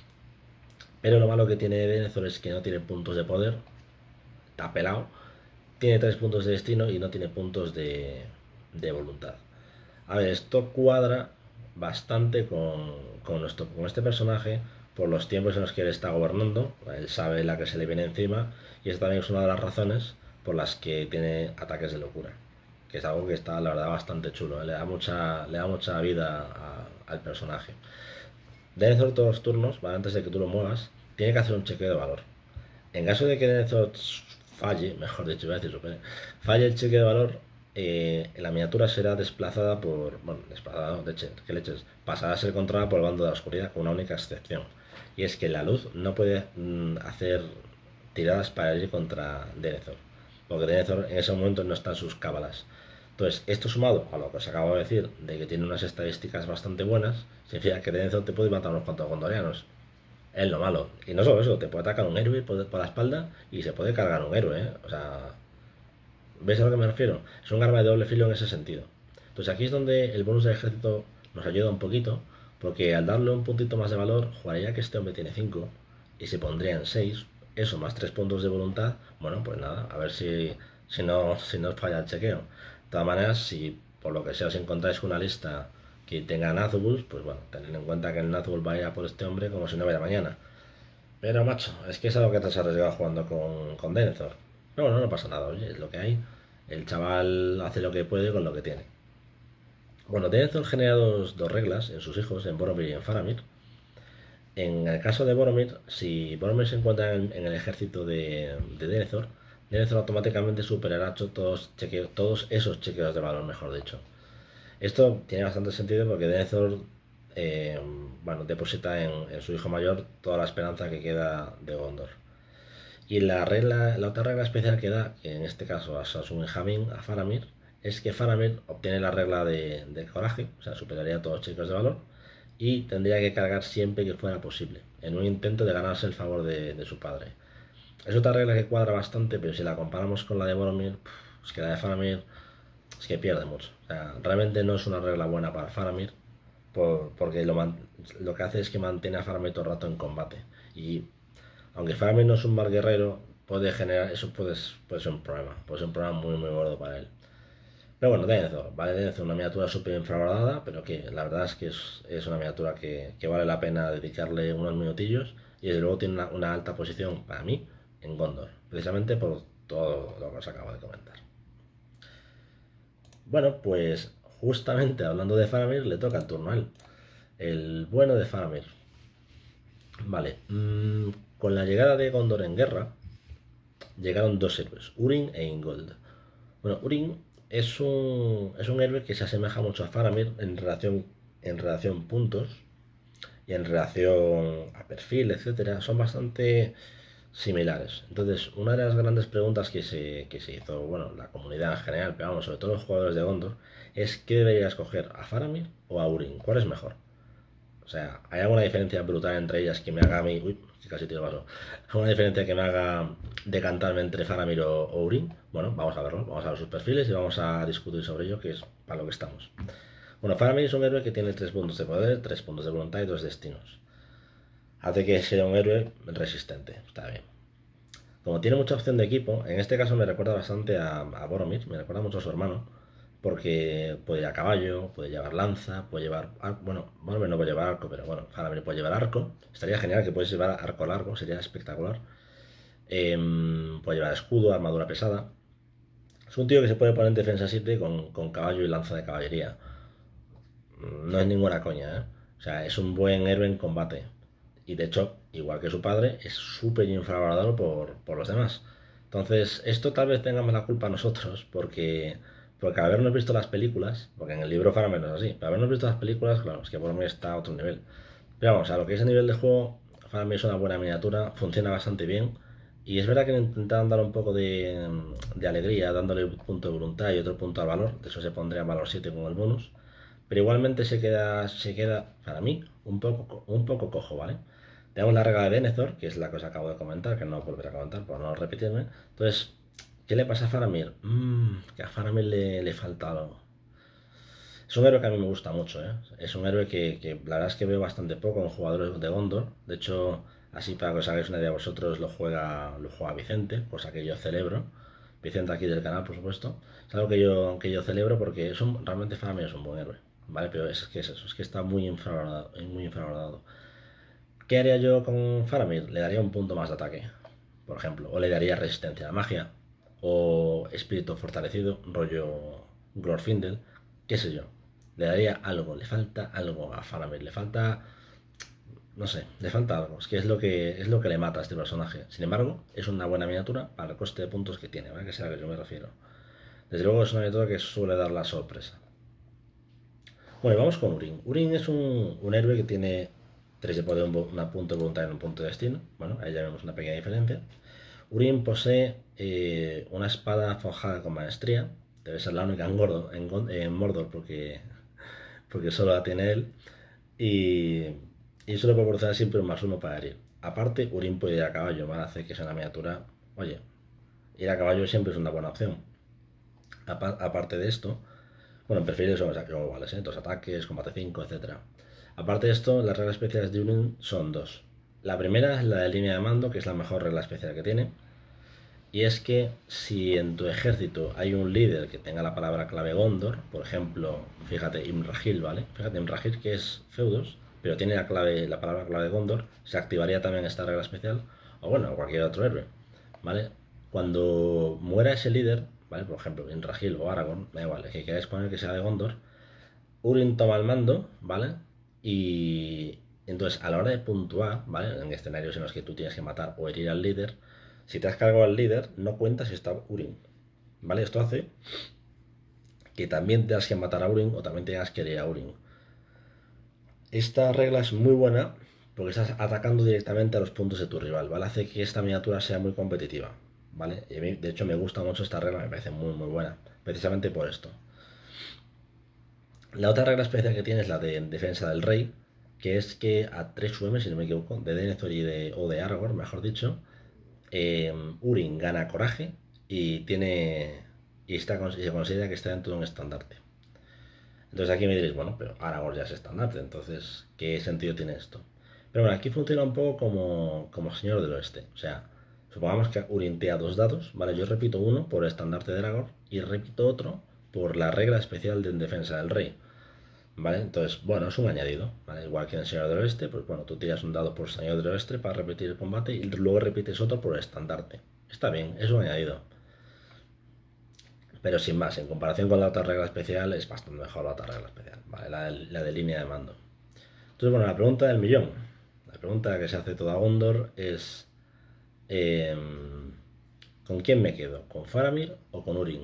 Speaker 1: Pero lo malo que tiene Denethor es que no tiene puntos de poder. Está pelado. tiene tres puntos de destino y no tiene puntos de, de voluntad. A ver, esto cuadra bastante con, con, nuestro, con este personaje por los tiempos en los que él está gobernando. Él sabe la que se le viene encima y esta también es una de las razones por las que tiene ataques de locura, que es algo que está, la verdad, bastante chulo, ¿eh? Le da mucha, le da mucha vida a, al personaje. Denethor todos los turnos, ¿vale? Antes de que tú lo muevas, tiene que hacer un chequeo de valor. En caso de que Denethor falle, mejor dicho, voy a decir supere, falle el chequeo de valor, eh, la miniatura será desplazada por, bueno, desplazada, no, de hecho, ¿qué leches? Pasará a ser controlada por el bando de la oscuridad con una única excepción. Y es que la luz no puede mm, hacer tiradas para ir contra Denethor, porque Denethor en ese momento no está en sus cábalas. Entonces, esto sumado a lo que os acabo de decir, de que tiene unas estadísticas bastante buenas, significa que Denethor te puede matar unos cuantos gondorianos. Es lo malo. Y no solo eso, te puede atacar un héroe por, por la espalda y se puede cargar un héroe, ¿eh? O sea, ¿ves a lo que me refiero? Es un arma de doble filo en ese sentido. Entonces aquí es donde el bonus del ejército nos ayuda un poquito, porque al darle un puntito más de valor, jugaría que este hombre tiene cinco y se pondría en seis, eso más tres puntos de voluntad, bueno, pues nada, a ver si, si, no, si no os falla el chequeo. De todas maneras, si por lo que sea os encontráis una lista que tenga Nazgûl, pues bueno, tened en cuenta que el Nazgûl va a ir a por este hombre como si no hubiera mañana. Pero macho, es que es algo que te has arriesgado jugando con, con Denethor. Pero bueno, no pasa nada, oye, es lo que hay. El chaval hace lo que puede con lo que tiene. Bueno, Denethor genera dos, dos reglas en sus hijos, en Boromir y en Faramir. En el caso de Boromir, si Boromir se encuentra en, en el ejército de, de Denethor, Denethor automáticamente superará todos, chequeos, todos esos chequeos de valor, mejor dicho. Esto tiene bastante sentido porque Denethor eh, bueno, deposita en, en su hijo mayor toda la esperanza que queda de Gondor. Y la regla, la otra regla especial que da, que en este caso a Sassun Jamin, a Faramir, es que Faramir obtiene la regla de, de coraje, o sea, superaría todos los chicos de valor, y tendría que cargar siempre que fuera posible, en un intento de ganarse el favor de, de su padre. Es otra regla que cuadra bastante, pero si la comparamos con la de Boromir, es que la de Faramir es que pierde mucho. O sea, realmente no es una regla buena para Faramir, por, porque lo, man, lo que hace es que mantiene a Faramir todo el rato en combate. Y aunque Faramir no es un mal guerrero, puede generar, eso puede, puede ser un problema, puede ser un problema muy muy gordo para él. Pero bueno, Denethor, vale, Denethor, una miniatura súper infravalorada, pero que la verdad es que es, es una miniatura que, que vale la pena dedicarle unos minutillos y desde luego tiene una, una alta posición para mí en Gondor, precisamente por todo lo que os acabo de comentar. Bueno, pues justamente hablando de Faramir, le toca el turno a él. El bueno de Faramir. Vale, mmm, con la llegada de Gondor en guerra, llegaron dos héroes, Urin e Ingold. Bueno, Urin es un, es un héroe que se asemeja mucho a Faramir en relación, en relación puntos y en relación a perfil, etcétera. Son bastante similares. Entonces, una de las grandes preguntas que se, que se hizo, bueno, la comunidad en general, pero vamos, sobre todo los jugadores de Gondor, es ¿qué debería escoger? ¿A Faramir o a Urin? ¿Cuál es mejor? O sea, ¿hay alguna diferencia brutal entre ellas que me haga a mí... Uy, casi tiro vaso. ¿Alguna diferencia que me haga decantarme entre Faramir o, o Urin? Bueno, vamos a verlo. Vamos a ver sus perfiles y vamos a discutir sobre ello, que es para lo que estamos. Bueno, Faramir es un héroe que tiene tres puntos de poder, tres puntos de voluntad y dos destinos. Hace que sea un héroe resistente. Está bien. Como tiene mucha opción de equipo, en este caso me recuerda bastante a, a Boromir, me recuerda mucho a su hermano, porque puede ir a caballo, puede llevar lanza, puede llevar arco, bueno, Boromir no puede llevar arco, pero bueno, Faramir puede llevar arco, estaría genial que puedes llevar arco largo, sería espectacular. Eh, puede llevar escudo, armadura pesada. Es un tío que se puede poner en defensa siete con, con caballo y lanza de caballería. No es ninguna coña, ¿eh? O sea, es un buen héroe en combate. Y de hecho, igual que su padre, es súper infravalorado por, por los demás. Entonces, esto tal vez tengamos la culpa nosotros, porque, porque al habernos visto las películas, porque en el libro Faramir no es así, pero al habernos visto las películas, claro, es que Boromir está a otro nivel. Pero vamos, a lo que es el nivel de juego, Faramir es una buena miniatura, funciona bastante bien. Y es verdad que intentaron dar un poco de, de alegría, dándole un punto de voluntad y otro punto al valor, de eso se pondría valor siete con el bonus. Pero igualmente se queda, se queda para mí, un poco, un poco cojo, ¿vale? Tenemos la regla de Denethor, que es la que os acabo de comentar, que no volveré a comentar por no repetirme. Entonces, ¿qué le pasa a Faramir? Mmm, que a Faramir le, le falta algo. Es un héroe que a mí me gusta mucho, ¿eh? Es un héroe que, que la verdad es que veo bastante poco en jugadores de Gondor. De hecho, así para que os hagáis una idea vosotros, lo juega, lo juega Vicente, cosa que yo celebro. Vicente aquí del canal, por supuesto. Es algo que yo, que yo celebro porque es un, realmente Faramir es un buen héroe, ¿vale? Pero es que es eso, es que está muy infravalorado, muy infravalorado. ¿Qué haría yo con Faramir? Le daría un punto más de ataque, por ejemplo, o le daría resistencia a la magia, o espíritu fortalecido, rollo Glorfindel, qué sé yo. Le daría algo, le falta algo a Faramir, le falta, no sé, le falta algo, es que es lo que, es lo que le mata a este personaje. Sin embargo, es una buena miniatura para el coste de puntos que tiene, ¿vale? Que es a lo que yo me refiero. Desde luego es una miniatura que suele dar la sorpresa. Bueno, y vamos con Urin. Urin es un, un héroe que tiene tres de poder, un punto de voluntad y un punto de destino. Bueno, ahí ya vemos una pequeña diferencia. Urin posee eh, una espada forjada con maestría. Debe ser la única en, Gordo, en, en Mordor porque, porque solo la tiene él. Y, y eso le proporciona siempre un más uno para herir. Aparte, Urin puede ir a caballo, ¿vale? Hace que sea una miniatura. Oye, ir a caballo siempre es una buena opción. Aparte de esto, bueno, en perfiles son iguales, ¿eh? Dos ataques, combate cinco, etcétera. Aparte de esto, las reglas especiales de Urin son dos. La primera es la de línea de mando, que es la mejor regla especial que tiene. Y es que si en tu ejército hay un líder que tenga la palabra clave Gondor, por ejemplo, fíjate, Imrahil, ¿vale? Fíjate, Imrahil que es feudos, pero tiene la, clave, la palabra clave Gondor, se activaría también esta regla especial, o bueno, cualquier otro héroe, ¿vale? Cuando muera ese líder, ¿vale? Por ejemplo, Imrahil o Aragorn, da igual, el que queráis poner que sea de Gondor, Urin toma el mando, ¿vale? Y entonces a la hora de puntuar, ¿vale? En escenarios en los que tú tienes que matar o herir al líder, si te has cargado al líder, no cuenta si está Urin, ¿vale? Esto hace que también tengas que matar a Urin o también tengas que herir a Urin. Esta regla es muy buena porque estás atacando directamente a los puntos de tu rival, ¿vale? Hace que esta miniatura sea muy competitiva, ¿vale? Y a mí, de hecho, me gusta mucho esta regla, me parece muy, muy buena, precisamente por esto. La otra regla especial que tiene es la de defensa del rey, que es que a tres U M, si no me equivoco, de Denethor y de, o de Aragorn, mejor dicho, eh, Urin gana coraje y tiene y, está, y se considera que está dentro de un estandarte. Entonces aquí me diréis, bueno, pero Aragorn ya es estandarte, entonces, ¿qué sentido tiene esto? Pero bueno, aquí funciona un poco como, como Señor del Oeste. O sea, supongamos que Urin te da dos dados, ¿vale? Yo repito uno por el estandarte de Aragorn y repito otro por la regla especial de defensa del rey. ¿Vale? Entonces, bueno, es un añadido, ¿vale? Igual que en el Señor del Oeste, pues bueno, tú tiras un dado por Señor del Oeste para repetir el combate y luego repites otro por el estandarte. Está bien, es un añadido. Pero sin más, en comparación con la otra regla especial, es bastante mejor la otra regla especial, ¿vale? La de, la de línea de mando. Entonces, bueno, la pregunta del millón. La pregunta que se hace toda Gondor es... Eh, ¿con quién me quedo? ¿Con Faramir o con Urin?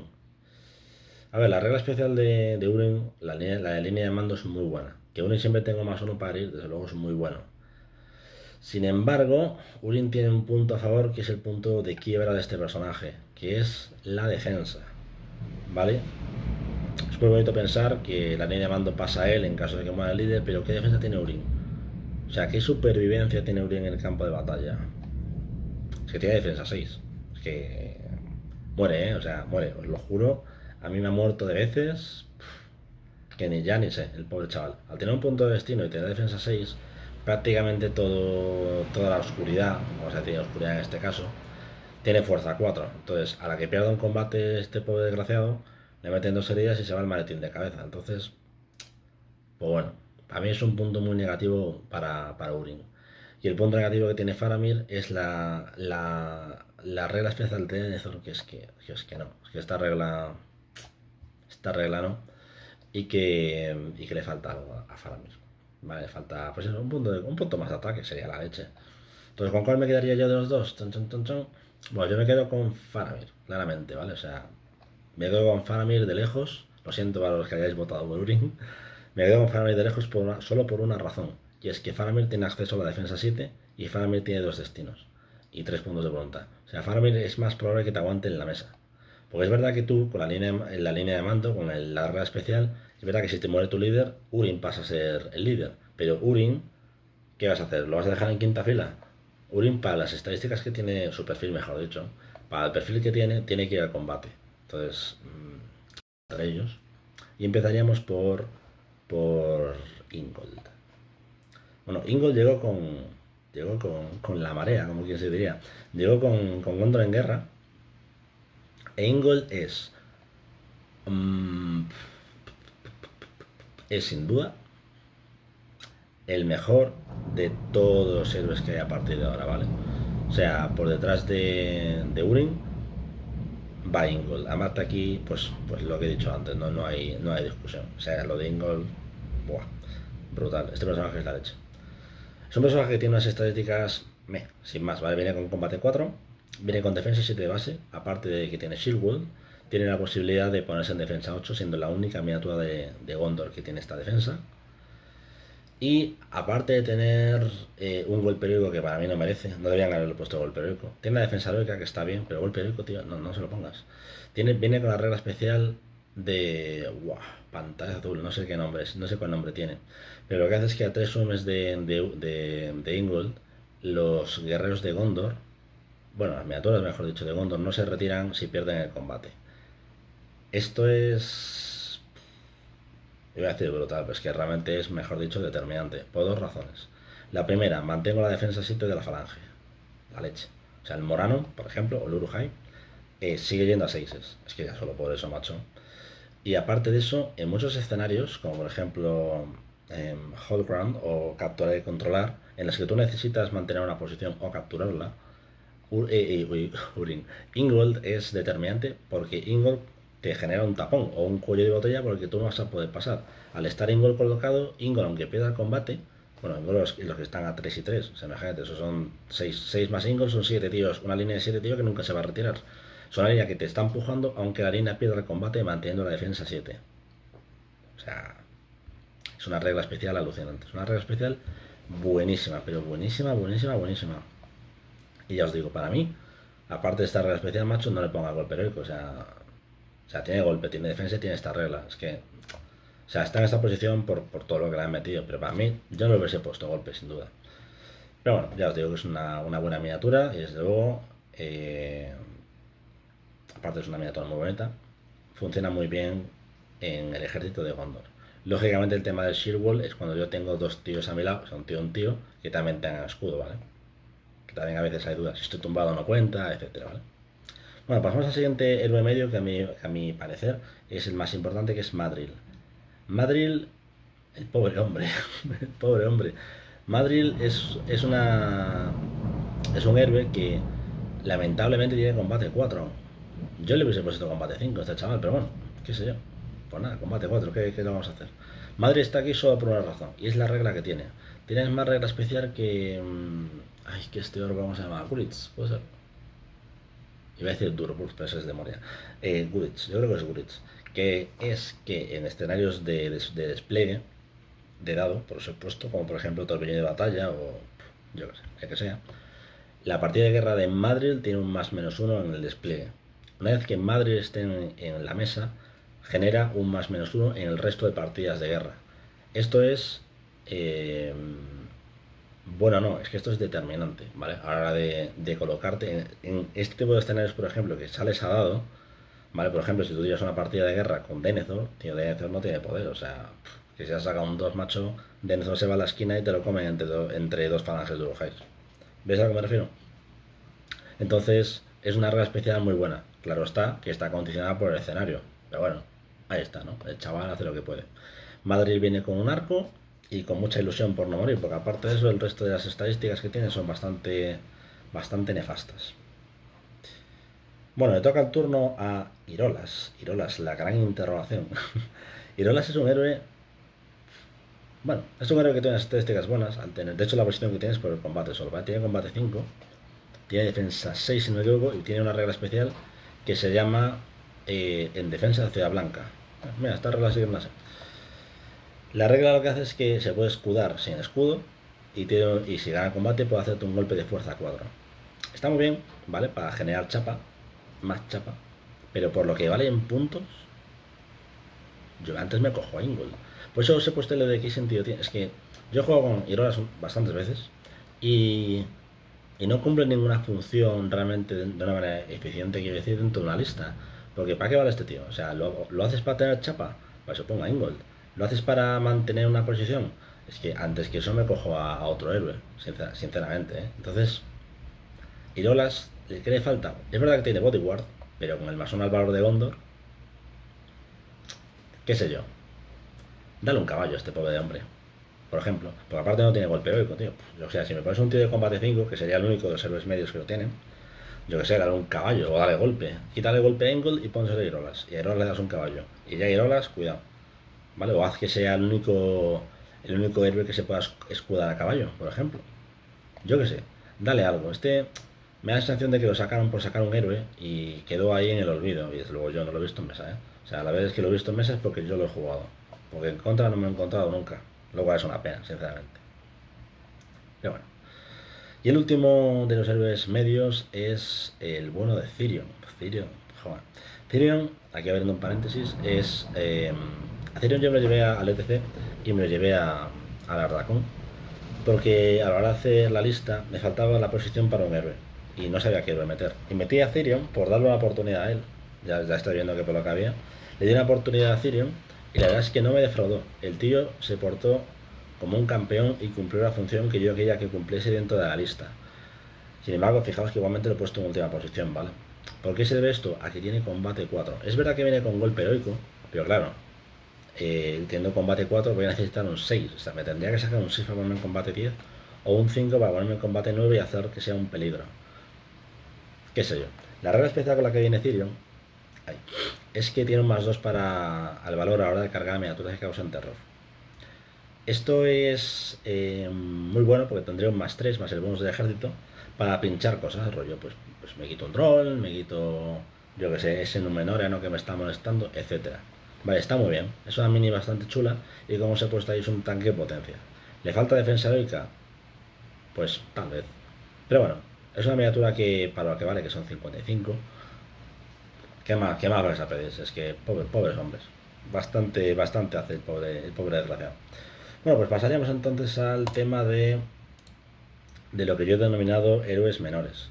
Speaker 1: A ver, la regla especial de, de Urin, la, la de línea de mando es muy buena. Que Urin siempre tenga más uno para ir, desde luego es muy bueno. Sin embargo, Urin tiene un punto a favor que es el punto de quiebra de este personaje, que es la defensa. ¿Vale? Es muy bonito pensar que la línea de mando pasa a él en caso de que muera el líder, pero ¿qué defensa tiene Urin? O sea, ¿qué supervivencia tiene Urin en el campo de batalla? Es que tiene defensa seis. Es que muere, ¿eh? O sea, muere, os lo juro. A mí me ha muerto de veces que ni ya ni sé, el pobre chaval. Al tener un punto de destino y tener defensa seis, prácticamente todo, toda la oscuridad, vamos a decir oscuridad en este caso, tiene fuerza cuatro. Entonces, a la que pierda un combate este pobre desgraciado, le meten dos heridas y se va el maletín de cabeza. Entonces, pues bueno, a mí es un punto muy negativo para, para Urin. Y el punto negativo que tiene Faramir es la, la, la regla especial de Denethor, que es que, que es que no, es que esta regla, esta regla no, y que, y que le falta algo a Faramir. Vale, le falta pues eso, un, punto de, un punto más de ataque, sería la leche. Entonces, ¿con cuál me quedaría yo de los dos? Chon, chon, chon, chon. Bueno, yo me quedo con Faramir, claramente, ¿vale? O sea, me quedo con Faramir de lejos. Lo siento para los que hayáis votado por Urin. Me quedo con Faramir de lejos por una, solo por una razón. Y es que Faramir tiene acceso a la defensa siete y Faramir tiene dos destinos y tres puntos de voluntad. O sea, Faramir es más probable que te aguante en la mesa. Porque es verdad que tú, con la línea, en la línea de mando, con el, la regla especial, es verdad que si te muere tu líder, Urin pasa a ser el líder. Pero Urin, ¿qué vas a hacer? ¿Lo vas a dejar en quinta fila? Urin, para las estadísticas que tiene, su perfil mejor dicho, para el perfil que tiene, tiene que ir al combate. Entonces, entre ellos. Y empezaríamos por, por Ingold. Bueno, Ingold llegó con, llegó con, con la marea, como quien se diría. Llegó con, con Gondor en guerra, E Ingold es... Um, es sin duda el mejor de todos los héroes que hay a partir de ahora, ¿vale? O sea, por detrás de, de Urim va Ingold. Además aquí, pues, pues lo que he dicho antes, no, no, hay, no hay discusión. O sea, lo de Ingold, buah, brutal. Este personaje es la leche. Es un personaje que tiene unas estadísticas, meh, sin más, ¿vale? Viene con combate cuatro, viene con defensa siete de base, aparte de que tiene Shield Wall, tiene la posibilidad de ponerse en defensa ocho, siendo la única miniatura de, de Gondor que tiene esta defensa. Y aparte de tener eh, un golpe heroico que para mí no merece, no deberían haberle puesto golpe heroico. Tiene la defensa heroica que está bien, pero golpe heroico, tío, no, no se lo pongas. Tiene, viene con la regla especial de... Wow, pantalla azul, no sé qué nombre es, no sé cuál nombre tiene. Pero lo que hace es que a tres sumes de, de, de, de Ingold, los guerreros de Gondor, bueno, las miniaturas mejor dicho de Gondor, no se retiran si pierden el combate. Esto es... iba a decir brutal, pero es que realmente es, mejor dicho, determinante, por dos razones. La primera, mantengo la defensa siete de la falange, la leche. O sea, el Morano, por ejemplo, o el Urujai, eh, sigue yendo a seis. Es que ya solo por eso, macho. Y aparte de eso, en muchos escenarios, como por ejemplo eh, Hold Ground o Capturar y Controlar, en los que tú necesitas mantener una posición o capturarla, Ur, eh, eh, Urim, Ingold es determinante porque Ingold te genera un tapón o un cuello de botella porque tú no vas a poder pasar. Al estar Ingold colocado, Ingold, aunque pierda el combate, bueno, Ingold los, los que están a tres y tres, o sea, imagínate, eso son seis más Ingold, son siete tíos, una línea de siete tíos que nunca se va a retirar. Es una línea que te está empujando aunque la línea pierda el combate manteniendo la defensa siete. O sea, es una regla especial alucinante. Es una regla especial buenísima, pero buenísima, buenísima, buenísima. Y ya os digo, para mí, aparte de esta regla especial, macho, no le ponga golpe heroico. O sea, o sea, tiene golpe, tiene defensa y tiene esta regla. Es que, o sea, está en esta posición por, por todo lo que le han metido. Pero para mí, yo no le hubiese puesto golpe, sin duda. Pero bueno, ya os digo que es una, una buena miniatura y desde luego... Eh, aparte es una miniatura muy bonita, funciona muy bien en el ejército de Gondor. Lógicamente el tema del Shield Wall es cuando yo tengo dos tíos a mi lado, o sea, un tío y un tío, que también tengan escudo, ¿vale? Que también a veces hay dudas, si estoy tumbado no cuenta, etcétera, ¿vale? Bueno, pasamos al siguiente héroe medio que a mi, que a mi parecer es el más importante, que es Madril. Madril, el pobre hombre, el pobre hombre. Madril es, es una... es un héroe que lamentablemente tiene combate cuatro. Yo le hubiese puesto combate cinco a este chaval, pero bueno, qué sé yo. Pues nada, combate cuatro, ¿qué, qué le vamos a hacer? Madrid está aquí solo por una razón, y es la regla que tiene. Tiene más regla especial que... Ay, que este orbe vamos a llamar Guritz, puede ser. Iba a decir Durburg, pero eso es de Moria. Eh, Guritz, yo creo que es Guritz. Que es que en escenarios de, de, de despliegue, de dado, por supuesto, como por ejemplo torbellino de batalla o yo qué sé, el que sea, la partida de guerra de Madrid tiene un más menos uno en el despliegue. Una vez que Madrid esté en, en la mesa, genera un más menos uno en el resto de partidas de guerra. Esto es... Eh, bueno, no, es que esto es determinante, ¿vale? A la hora de, de colocarte en, en este tipo de escenarios, por ejemplo, que sales a dado, ¿vale? Por ejemplo, si tú llevas una partida de guerra con Denethor, tío, Denethor no tiene poder, o sea, que si has sacado un dos macho, Denethor se va a la esquina y te lo comen entre, do, entre dos falanges de Urujais. ¿Ves a lo que me refiero? Entonces, es una regla especial muy buena. Claro está, que está condicionada por el escenario. Pero bueno, ahí está, ¿no? El chaval hace lo que puede. Madrid viene con un arco y con mucha ilusión por no morir, porque aparte de eso, el resto de las estadísticas que tiene son bastante, bastante nefastas. Bueno, le toca el turno a Irolas. Irolas, la gran interrogación. Irolas es un héroe... Bueno, es un héroe que tiene unas estadísticas buenas al tener... De hecho, la posición que tienes por el combate solo, ¿vale? Tiene combate cinco, tiene defensa seis si no me equivoco, y tiene una regla especial que se llama eh, en defensa de Ciudad Blanca. Mira, esta regla sí que no sé. La regla lo que hace es que se puede escudar sin escudo y, tiene, y si gana combate puede hacerte un golpe de fuerza cuatro. Está muy bien, ¿vale? Para generar chapa, más chapa, pero por lo que vale en puntos, yo antes me cojo a Ingold. Por eso os he puesto lo de qué sentido tiene. Es que yo juego con Irolas bastantes veces y, y no cumple ninguna función realmente de una manera eficiente, quiero decir, dentro de una lista. Porque ¿para qué vale este tío? O sea, ¿lo, lo haces para tener chapa? Pues supongo a Ingold. ¿Lo haces para mantener una posición? Es que antes que eso me cojo a, a otro héroe, sinceramente, ¿eh? Entonces, Irolas, ¿qué le falta? Es verdad que tiene bodyguard, pero con el más uno al valor de Gondor, qué sé yo, dale un caballo a este pobre hombre, por ejemplo, porque aparte no tiene golpe heroico, tío. O sea, si me pones un tío de combate cinco, que sería el único de los héroes medios que lo tienen, yo que sé, dale un caballo o dale golpe, quítale golpe a Engel y pónselo a Irolas, y a Irolas le das un caballo, y ya Irolas, cuidado, ¿vale? O haz que sea el único, el único héroe que se pueda escudar a caballo, por ejemplo. Yo que sé, dale algo. Este me da la sensación de que lo sacaron por sacar un héroe y quedó ahí en el olvido. Y desde luego yo no lo he visto en mesa, ¿eh? O sea, la verdad es que lo he visto en mesa es porque yo lo he jugado. Porque en contra no me he encontrado nunca. Lo cual es una pena, sinceramente. Pero bueno. Y el último de los héroes medios es el bueno de Thirion. Thirion, joder. Thirion, aquí abriendo un paréntesis, es... Eh, a Thirion yo me lo llevé al E T C y me lo llevé a, a la Ardacon. Porque a la hora de hacer la lista me faltaba la posición para un héroe y no sabía qué héroe meter. Y metí a Thirion por darle una oportunidad a él. Ya, ya estoy viendo que por lo que había. Le di una oportunidad a Thirion y la verdad es que no me defraudó. El tío se portó como un campeón y cumplió la función que yo quería que cumpliese dentro de la lista. Sin embargo, fijaos que igualmente lo he puesto en última posición, ¿vale? ¿Por qué se debe esto? A que tiene combate cuatro. Es verdad que viene con golpe heroico, pero claro, eh, teniendo combate cuatro voy a necesitar un seis. O sea, me tendría que sacar un seis para ponerme en combate diez o un cinco para ponerme en combate nueve y hacer que sea un peligro. Qué sé yo. La regla especial con la que viene Thirion ay, es que tiene un más dos para al valor a la hora de cargar miniaturas que causan terror. Esto es eh, muy bueno porque tendría un más tres más el bonus de ejército para pinchar cosas, rollo, pues, pues me quito un troll, me quito, yo que sé, ese Númenóreano que me está molestando, etcétera. Vale, está muy bien, es una mini bastante chula y como os he puesto ahí es un tanque de potencia. ¿Le falta defensa heroica? Pues tal vez. Pero bueno, es una miniatura que para lo que vale, que son cincuenta y cinco, ¿qué más, qué más vais a pedir? Es que pobres, pobres hombres. Bastante, bastante hace el pobre, el pobre desgraciado. Bueno, pues pasaríamos entonces al tema de, de lo que yo he denominado héroes menores.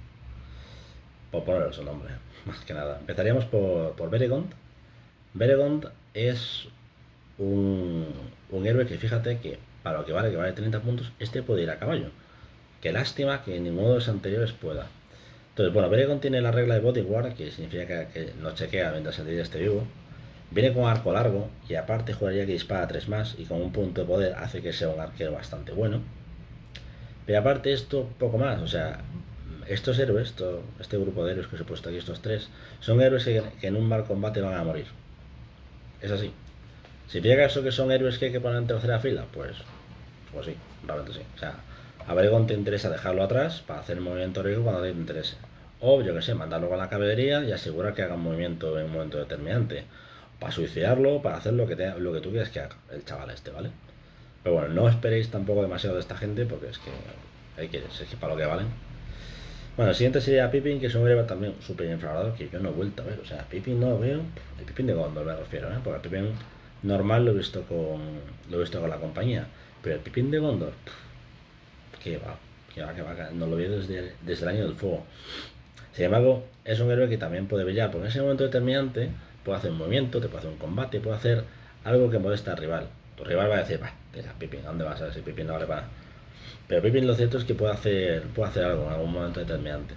Speaker 1: Por ponerle su nombre, más que nada. Empezaríamos por, por Beregond. Beregond es un, un héroe que fíjate que para lo que vale, que vale treinta puntos, este puede ir a caballo. Qué lástima que ninguno de los anteriores pueda. Entonces, bueno, Beregond tiene la regla de bodyguard, que significa que, que no chequea mientras el líder esté vivo. Viene con arco largo y aparte jugaría que dispara tres más y con un punto de poder hace que sea un arquero bastante bueno. Pero aparte esto, poco más, o sea, estos héroes, esto, este grupo de héroes que os he puesto aquí, estos tres, son héroes que, que en un mal combate van a morir. Es así. Si llega eso que son héroes que hay que poner en tercera fila, pues, pues sí, realmente sí. O sea, a Beregond te interesa dejarlo atrás para hacer el movimiento riesgo cuando te interese. O, yo que sé, mandarlo con la caballería y asegurar que haga un movimiento en un momento determinante. Para suicidarlo, para hacer lo que, te, lo que tú quieras que haga el chaval este, ¿vale? Pero bueno, no esperéis tampoco demasiado de esta gente porque es que hay que, es que para lo que valen. Bueno, el siguiente sería Pippin, que es un héroe también súper infravalorado que yo no he vuelto a ver. O sea, Pippin no lo veo. El Pippin de Gondor me refiero, ¿eh? Porque el Pippin normal lo he visto con lo he visto con la compañía. Pero el Pippin de Gondor, pff, que va, que va, que va, no lo veo desde, desde el año del fuego. Sin embargo, es un héroe que también puede brillar, porque en ese momento determinante puede hacer un movimiento, te puede hacer un combate, puede hacer algo que molesta al rival. Tu rival va a decir, va, Pippin, ¿a dónde vas a ver si Pippin no vale para nada? Pero Pippin lo cierto es que puede hacer, puede hacer algo en algún momento determinante.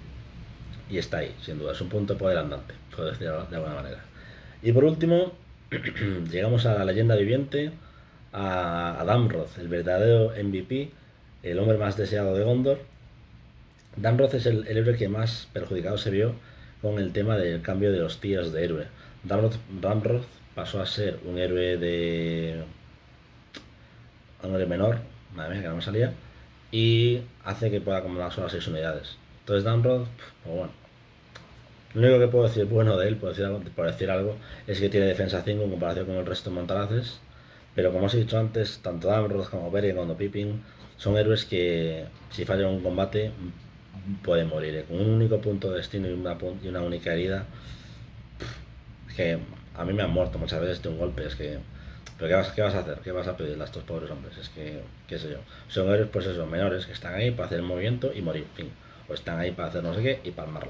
Speaker 1: Y está ahí, sin duda, es un punto de poder andante, puedo decirlo de alguna manera. Y por último, llegamos a la leyenda viviente, a, a Damroth, el verdadero M V P, el hombre más deseado de Gondor. Damroth es el, el héroe que más perjudicado se vio con el tema del cambio de los tíos de héroe. Damroth, Damroth pasó a ser un héroe de... un héroe menor, madre mía que no me salía, y hace que pueda acumular solo seis unidades. Entonces Damroth, pues bueno, lo único que puedo decir bueno de él, por decir algo, por decir algo es que tiene defensa cinco en comparación con el resto de montaraces, pero como os he dicho antes, tanto Damroth como Beregond o Pippin son héroes que si fallan un combate pueden morir, ¿eh? Con un único punto de destino y una, y una única herida. Es que a mí me han muerto muchas veces de un golpe, es que... ¿Pero qué vas, qué vas a hacer? ¿Qué vas a pedirle a estos pobres hombres? Es que, qué sé yo, son héroes pues esos menores que están ahí para hacer el movimiento y morir, fin. O están ahí para hacer no sé qué y palmarla.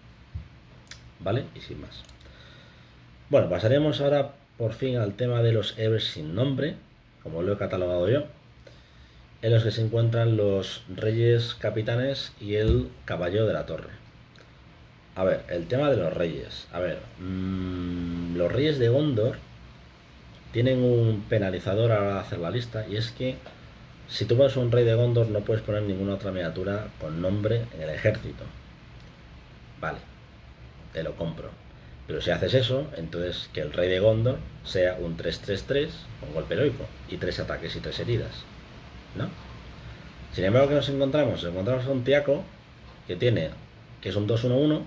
Speaker 1: ¿Vale? Y sin más. Bueno, pasaremos ahora por fin al tema de los héroes sin nombre, como lo he catalogado yo, en los que se encuentran los reyes capitanes y el caballero de la torre. A ver, el tema de los reyes. A ver, mmm, los reyes de Gondor tienen un penalizador a la hora de hacer la lista, y es que si tú vas a un rey de Gondor no puedes poner ninguna otra miniatura con nombre en el ejército. Vale, te lo compro. Pero si haces eso, entonces que el rey de Gondor sea un tres tres tres con golpe heroico y tres ataques y tres heridas, ¿no? Sin embargo, ¿qué nos encontramos? Nos encontramos a un Tiaco que tiene, que es un dos uno uno.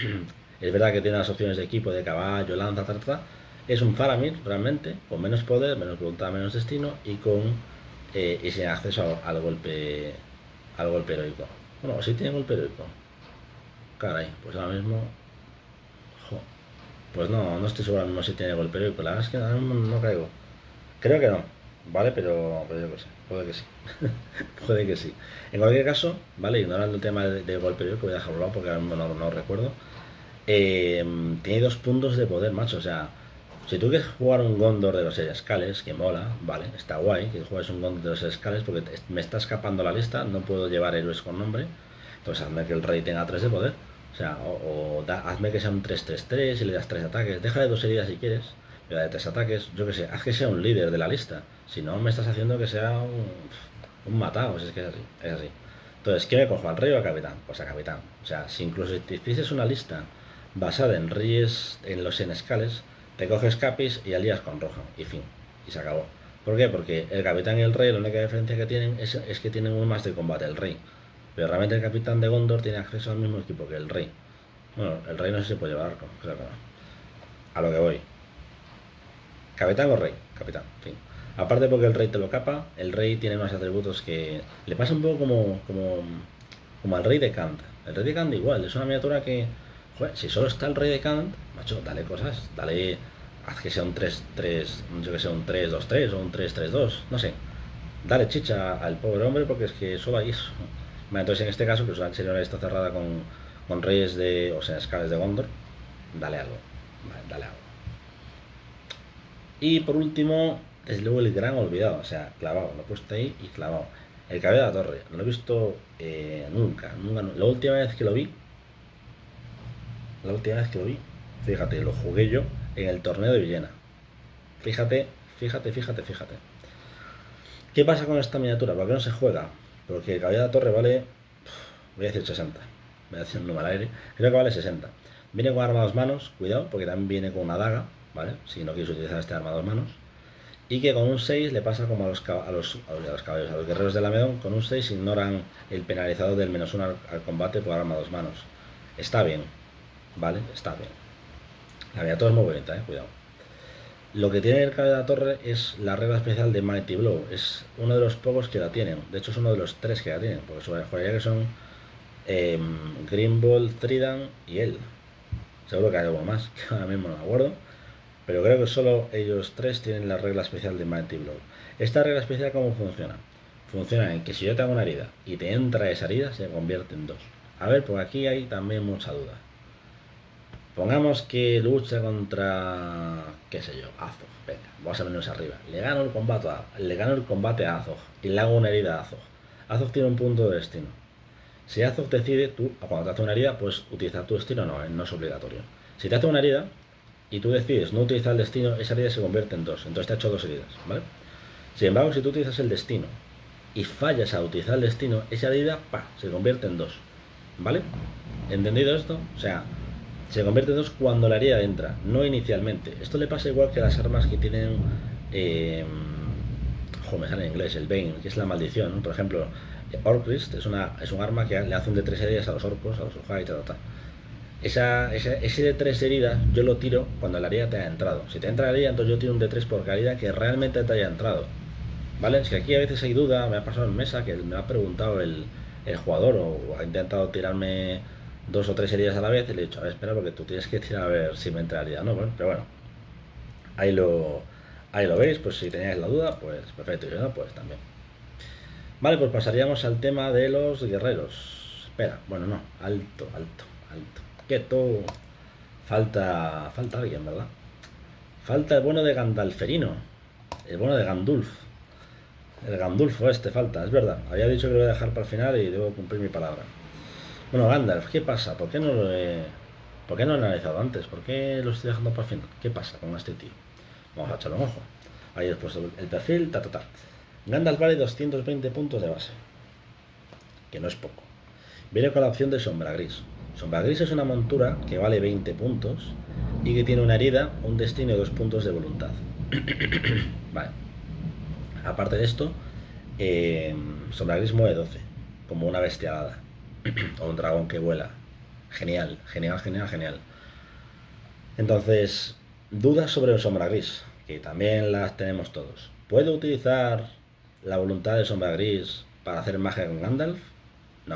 Speaker 1: Es verdad que tiene las opciones de equipo de caballo, lanza, ta, ta, ta. Es un Faramir realmente, con menos poder, menos voluntad, menos destino y con eh, y sin acceso al, al golpe al golpe heroico. Bueno, sí tiene golpe heroico. Caray, pues ahora mismo. Jo, pues no, no estoy seguro mismo si tiene golpe heroico. La verdad es que ahora mismo no caigo. Creo que no, ¿vale? Pero, pero yo qué sé, puede que sí. Puede que sí. En cualquier caso, ¿vale? Ignorando el tema de, de golpe heroico, voy a dejarlo lado porque ahora mismo no, no lo recuerdo. Eh, tiene dos puntos de poder, macho. O sea, si tú quieres jugar un Gondor de los Escales, que mola, vale, está guay que juegues un Gondor de los Escales porque te, me está escapando la lista, no puedo llevar héroes con nombre. Entonces hazme que el rey tenga tres de poder. O sea, o, o da, hazme que sea un tres tres tres y le das tres ataques. Déjale dos heridas si quieres, pero de tres ataques, yo que sé, haz que sea un líder de la lista. Si no, me estás haciendo que sea un, un matado, si es que es así, es así. Entonces, ¿qué me cojo? ¿Al rey o al capitán? Pues a capitán. O sea, si incluso si te hicieses una lista basada en reyes, en los senescales, te coges Capis y alías con Rohan, y fin, y se acabó. ¿Por qué? Porque el capitán y el rey, la única diferencia que tienen es, es que tienen un más de combate el rey. Pero realmente el capitán de Gondor tiene acceso al mismo equipo que el rey. Bueno, el rey no sé si puede llevar arco, creo que no. A lo que voy. Capitán o rey, capitán, fin. Aparte porque el rey te lo capa, el rey tiene unos atributos que le pasa un poco como, como, como al rey de Kant. El rey de Kant igual, es una miniatura que, joder, si solo está el rey de Kant, macho, dale cosas, dale, haz que sea un tres tres, yo que sea un tres dos tres o un tres tres dos, no sé. Dale chicha al pobre hombre porque es que solo hay eso. Bueno, entonces en este caso, que pues, sería una lista cerrada con, con reyes de, o sea, escales de Gondor, dale algo, vale, dale algo. Y por último, desde luego el gran olvidado, o sea, clavado, lo he puesto ahí y clavado. El cabello de la torre, no lo he visto eh, nunca, nunca, la última vez que lo vi, la última vez que lo vi, fíjate, lo jugué yo en el torneo de Villena. Fíjate, fíjate, fíjate, fíjate. ¿Qué pasa con esta miniatura? ¿Por qué no se juega? Porque el cabello de la torre vale, voy a decir sesenta, voy a decir un número al aire, creo que vale sesenta. Viene con arma a dos manos, cuidado, porque también viene con una daga, ¿vale? Si no quieres utilizar este arma a dos manos. Y que con un seis le pasa como a los, a los, a los caballos, a los guerreros de la Medón, con un seis ignoran el penalizado del menos uno al, al combate por arma a dos manos. Está bien, ¿vale? Está bien. La miniatura es muy bonita, eh, cuidado. Lo que tiene el cabello de la torre es la regla especial de Mighty Blow. Es uno de los pocos que la tienen. De hecho, es uno de los tres que la tienen. Porque juraría que son eh, Greenbolt, Trident y él. Seguro que hay algo más, que ahora mismo no me acuerdo. Pero creo que solo ellos tres tienen la regla especial de Mighty Blow. ¿Esta regla especial cómo funciona? Funciona en que si yo te hago una herida y te entra esa herida, se convierte en dos. A ver, pues aquí hay también mucha duda. Pongamos que lucha contra, qué sé yo, Azog. Venga, vamos a venirnos arriba. Le gano el combate a, le gano el combate a Azog y le hago una herida a Azog. Azog tiene un punto de destino. Si Azog decide, tú, cuando te hace una herida, pues utilizar tu destino, no, no es obligatorio. Si te hace una herida y tú decides no utilizar el destino, esa herida se convierte en dos. Entonces te ha hecho dos heridas, ¿vale? Sin embargo, si tú utilizas el destino y fallas a utilizar el destino, esa herida, pa, se convierte en dos, ¿vale? ¿Entendido esto? O sea, se convierte en dos cuando la herida entra, no inicialmente. Esto le pasa igual que a las armas que tienen... Eh, joder, me sale en inglés, el Bane, que es la maldición, ¿no? Por ejemplo, Orcrist es, una, es un arma que le hace un de tres heridas a los orcos, a los Urhai y tal, tal. Esa, esa, ese de tres heridas yo lo tiro cuando la herida te haya entrado. Si te entra la herida, entonces yo tiro un de tres por cada herida que realmente te haya entrado, ¿vale? Es que aquí a veces hay duda, me ha pasado en mesa que me ha preguntado el, el jugador o ha intentado tirarme dos o tres heridas a la vez y le he dicho, a ver, espera, porque tú tienes que tirar a ver si me entra la herida, ¿no? Bueno, pero bueno, ahí lo, ahí lo veis, pues si teníais la duda, pues perfecto, y si no, pues también. Vale, pues pasaríamos al tema de los guerreros. Espera, bueno, no, alto, alto, alto. Quieto. Falta, falta alguien, ¿verdad? Falta el bueno de Gandalferino, el bueno de Gandulf. El Gandulfo este falta, es verdad. Había dicho que lo voy a dejar para el final y debo cumplir mi palabra. Bueno, Gandalf, ¿qué pasa? ¿Por qué no lo he, ¿Por qué no lo he analizado antes? ¿Por qué lo estoy dejando para el final? ¿Qué pasa con este tío? Vamos a echarle un ojo. Ahí después el perfil, ta ta ta. Gandalf vale doscientos veinte puntos de base, que no es poco. Viene con la opción de sombra gris. Sombra gris es una montura que vale veinte puntos y que tiene una herida, un destino y dos puntos de voluntad. Vale. Aparte de esto, eh, sombra gris mueve doce, como una bestialada o un dragón que vuela. Genial, genial, genial, genial. Entonces, dudas sobre el sombra gris, que también las tenemos todos. ¿Puedo utilizar la voluntad de sombra gris para hacer magia con Gandalf? No.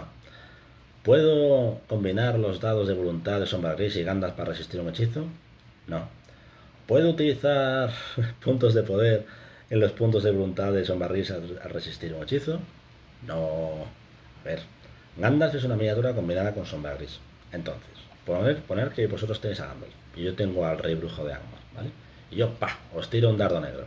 Speaker 1: ¿Puedo combinar los dados de voluntad de sombra gris y Gandalf para resistir un hechizo? No. ¿Puedo utilizar puntos de poder en los puntos de voluntad de sombra gris al resistir un hechizo? No. A ver, Gandalf es una miniatura combinada con sombra gris. Entonces, poner, poner que vosotros tenéis a Gandalf y yo tengo al rey brujo de Angmar, ¿vale? Y yo, pa, os tiro un dardo negro.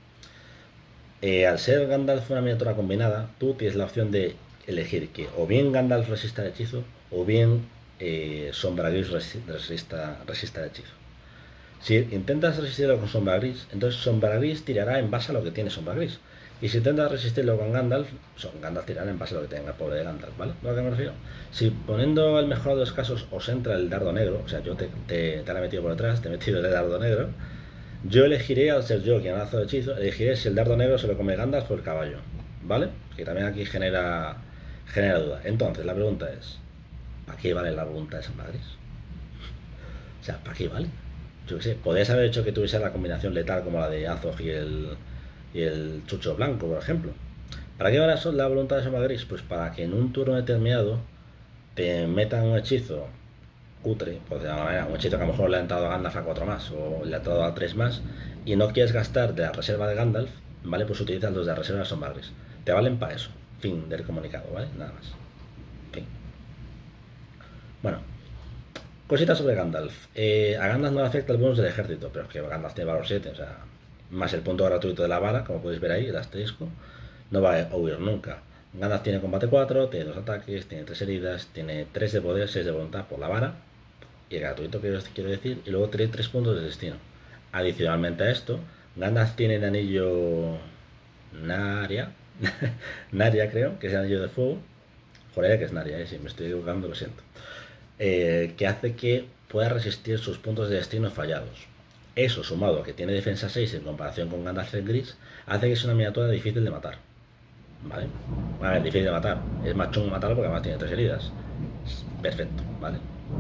Speaker 1: Eh, al ser Gandalf una miniatura combinada, tú tienes la opción de elegir que o bien Gandalf resista el hechizo o bien eh, sombra gris resista, resista el hechizo. Si intentas resistirlo con sombra gris, entonces sombra gris tirará en base a lo que tiene sombra gris. Y si intentas resistirlo con Gandalf, son, Gandalf tirará en base a lo que tenga el pobre de Gandalf, ¿vale? ¿A lo que me refiero? Si poniendo el mejor de los casos os entra el dardo negro, o sea, yo te, te, te la he metido por detrás, te he metido el dardo negro, yo elegiré, al ser yo quien lanza el hechizo, elegiré si el dardo negro se lo come Gandalf o el caballo, ¿vale? Que también aquí genera, genera duda. Entonces, la pregunta es, ¿para qué vale la voluntad de sombra gris? O sea, ¿para qué vale? Yo qué sé, podrías haber hecho que tuviese la combinación letal como la de Azog y el, y el chucho blanco, por ejemplo. ¿Para qué vale la voluntad de sombra gris? Pues para que en un turno determinado te metan un hechizo cutre, pues de alguna manera, un hechizo que a lo mejor le ha entrado a Gandalf a cuatro más o le ha entrado a tres más y no quieres gastar de la reserva de Gandalf, ¿vale? Pues utilizas los de la reserva de sombra gris. Te valen para eso. Fin del comunicado, ¿vale? Nada más. Fin. Bueno. Cositas sobre Gandalf. Eh, a Gandalf no le afecta el bonus del ejército, pero es que Gandalf tiene valor siete, o sea, más el punto gratuito de la vara, como podéis ver ahí, el asterisco, no va a huir nunca. Gandalf tiene combate cuatro, tiene dos ataques, tiene tres heridas, tiene tres de poder, seis de voluntad por la vara, y el gratuito que os quiero decir, y luego tiene tres puntos de destino. Adicionalmente a esto, Gandalf tiene el anillo Naria, Naria creo, que es el anillo de fuego. Joder, que es Naria, eh, si me estoy equivocando, lo siento. Eh, que hace que pueda resistir sus puntos de destino fallados. Eso, sumado a que tiene defensa seis en comparación con Gandalf el gris, hace que sea una miniatura difícil de matar. ¿Vale? A ver, difícil de matar. Es más chungo matarlo porque además tiene tres heridas. Perfecto, ¿vale?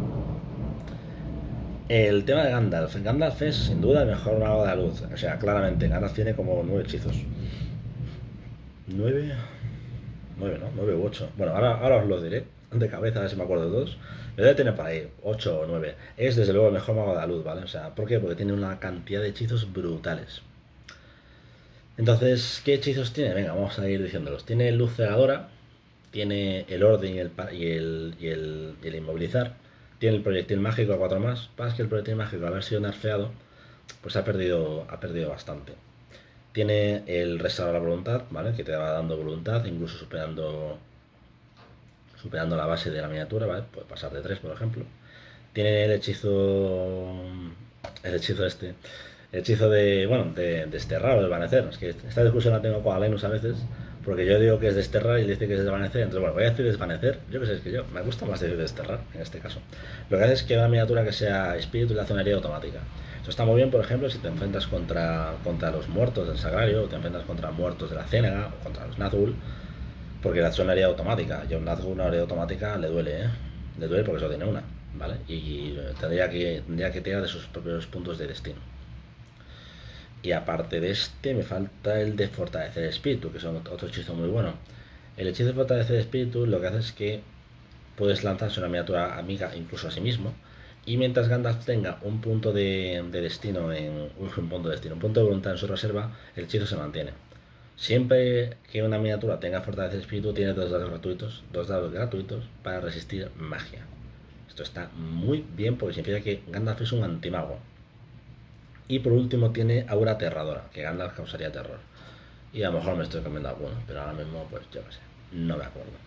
Speaker 1: El tema de Gandalf. Gandalf es sin duda el mejor mago de la luz. O sea, claramente, Gandalf tiene como nueve hechizos. ¿Nueve? Nueve, ¿no? Nueve u ocho. Bueno, ahora, ahora os lo diré de cabeza, a ver si me acuerdo de todos. Me debe tener por ahí ocho o nueve. Es desde luego el mejor mago de la luz, ¿vale? O sea, ¿por qué? Porque tiene una cantidad de hechizos brutales. Entonces, ¿qué hechizos tiene? Venga, vamos a ir diciéndolos. Tiene luz cegadora, tiene el orden y el, y el, y el, y el inmovilizar, tiene el proyectil mágico a cuatro más. Pasa que el proyectil mágico, al haber sido nerfeado, pues ha perdido, ha perdido bastante. Tiene el restaurar la voluntad, ¿vale? Que te va dando voluntad, incluso superando superando la base de la miniatura, ¿vale? Puede pasar de tres, por ejemplo. Tiene el hechizo el hechizo este el hechizo de, bueno, de desterrar o desvanecer. Es que esta discusión la tengo con Alenus a veces, porque yo digo que es desterrar y él dice que es desvanecer, entonces bueno, voy a decir desvanecer. Yo que sé, es que yo, me gusta más decir desterrar en este caso. Lo que hace es que una miniatura que sea espíritu y la hace una herida automática. Eso está muy bien, por ejemplo, si te enfrentas contra, contra los muertos del Sagrario, o te enfrentas contra muertos de la Ciénaga, o contra los Nazgûl, porque la zona herida automática. Y a un Nazgûl una herida automática le duele, ¿eh? Le duele porque solo tiene una, ¿vale? Y tendría que, tendría que tirar de sus propios puntos de destino. Y aparte de este, me falta el de fortalecer el espíritu, que es otro hechizo muy bueno. El hechizo de fortalecer el espíritu lo que hace es que puedes lanzarse una miniatura amiga incluso a sí mismo, y mientras Gandalf tenga un punto de, de destino en un punto de destino, un punto de voluntad en su reserva, el hechizo se mantiene. Siempre que una miniatura tenga fortaleza de espíritu, tiene dos dados gratuitos, dos dados gratuitos para resistir magia. Esto está muy bien porque significa que Gandalf es un antimago. Y por último tiene aura aterradora, que Gandalf causaría terror. Y a lo mejor me estoy cambiando alguno, pero ahora mismo pues yo no sé, no me acuerdo.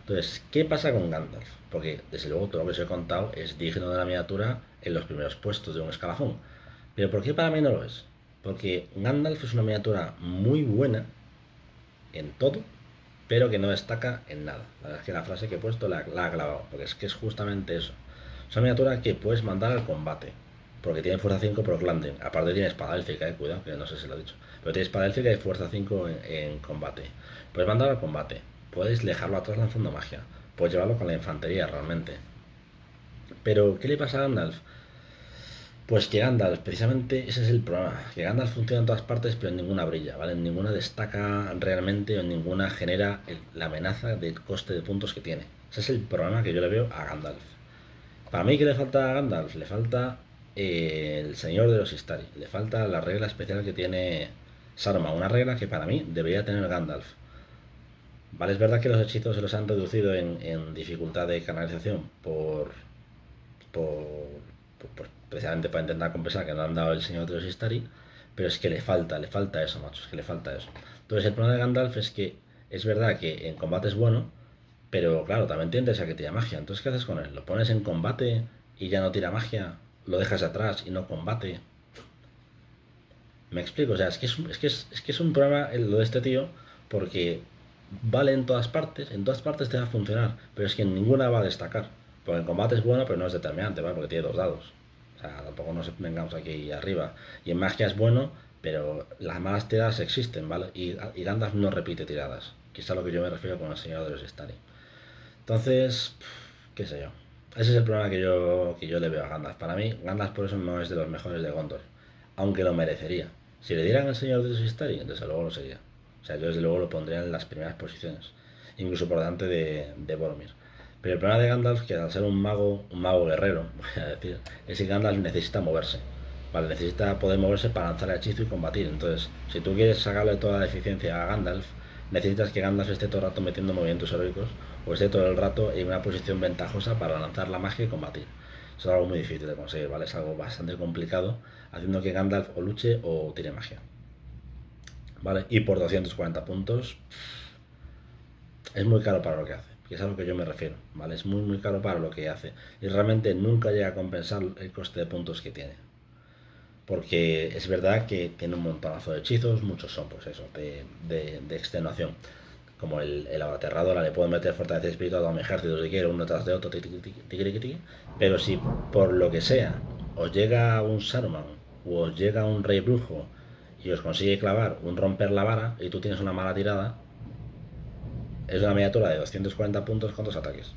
Speaker 1: Entonces, ¿qué pasa con Gandalf? Porque, desde luego, todo lo que os he contado es digno de la miniatura en los primeros puestos de un escalafón. Pero ¿por qué para mí no lo es? Porque Gandalf es una miniatura muy buena en todo, pero que no destaca en nada. La verdad es que la frase que he puesto la, la ha clavado, porque es que es justamente eso. Es una miniatura que puedes mandar al combate, porque tiene fuerza cinco por Glanding. Aparte tiene espada élfica, eh, cuidado, que no sé si lo he dicho. Pero tiene espada élfica y fuerza cinco en, en combate. Puedes mandar al combate, puedes dejarlo atrás lanzando magia, puedes llevarlo con la infantería realmente. Pero, ¿qué le pasa a Gandalf? Pues que Gandalf, precisamente ese es el problema, que Gandalf funciona en todas partes pero en ninguna brilla, ¿vale? En ninguna destaca realmente o en ninguna genera el, la amenaza del coste de puntos que tiene. Ese es el problema que yo le veo a Gandalf. Para mí, ¿qué le falta a Gandalf? Le falta eh, el Señor de los Istari, le falta la regla especial que tiene Saruman, una regla que para mí debería tener Gandalf. Vale, es verdad que los hechizos se los han reducido en, en dificultad de canalización por, por, por, por precisamente para intentar compensar que no han dado el Señor de los Istari, pero es que le falta, le falta eso, macho, es que le falta eso. Entonces el problema de Gandalf es que es verdad que en combate es bueno, pero claro, también tiendes a que tira magia. Entonces, ¿qué haces con él? ¿Lo pones en combate y ya no tira magia? ¿Lo dejas atrás y no combate? Me explico, o sea, es que es, es, que es, es, que es un problema lo de este tío, porque vale en todas partes, en todas partes te va a funcionar, pero es que en ninguna va a destacar. Porque en combate es bueno, pero no es determinante, ¿vale? Porque tiene dos dados. O sea, tampoco nos vengamos aquí arriba. Y en magia es bueno, pero las malas tiradas existen, ¿vale? Y, y Gandalf no repite tiradas, que es a lo que yo me refiero con el Señor de los Istari. Entonces, qué sé yo. Ese es el problema que yo, que yo le veo a Gandalf. Para mí, Gandalf por eso no es de los mejores de Gondor, aunque lo merecería. Si le dieran el Señor de los Istari, desde luego lo sería. O sea, yo desde luego lo pondría en las primeras posiciones, incluso por delante de, de Boromir. Pero el problema de Gandalf, que al ser un mago, un mago guerrero, voy a decir, es que Gandalf necesita moverse. Vale, necesita poder moverse para lanzar el hechizo y combatir. Entonces, si tú quieres sacarle toda la eficiencia a Gandalf, necesitas que Gandalf esté todo el rato metiendo movimientos heroicos o esté todo el rato en una posición ventajosa para lanzar la magia y combatir. Eso es algo muy difícil de conseguir, ¿vale? Es algo bastante complicado, haciendo que Gandalf o luche o tire magia. ¿Vale? Y por doscientos cuarenta puntos es muy caro para lo que hace, que es a lo que yo me refiero, ¿vale? Es muy muy caro para lo que hace y realmente nunca llega a compensar el coste de puntos que tiene. Porque es verdad que tiene un montonazo de hechizos, muchos son pues eso, de, de, de extenuación. Como el, el abaterrador, le puedo meter fortaleza de espíritu a todo mi ejército si quiero, uno tras de otro, tiqui, tiqui, tiqui, tiqui. Pero si por lo que sea os llega un Saruman o os llega un rey brujo y os consigue clavar un romper la vara y tú tienes una mala tirada, es una miniatura de doscientos cuarenta puntos con dos ataques.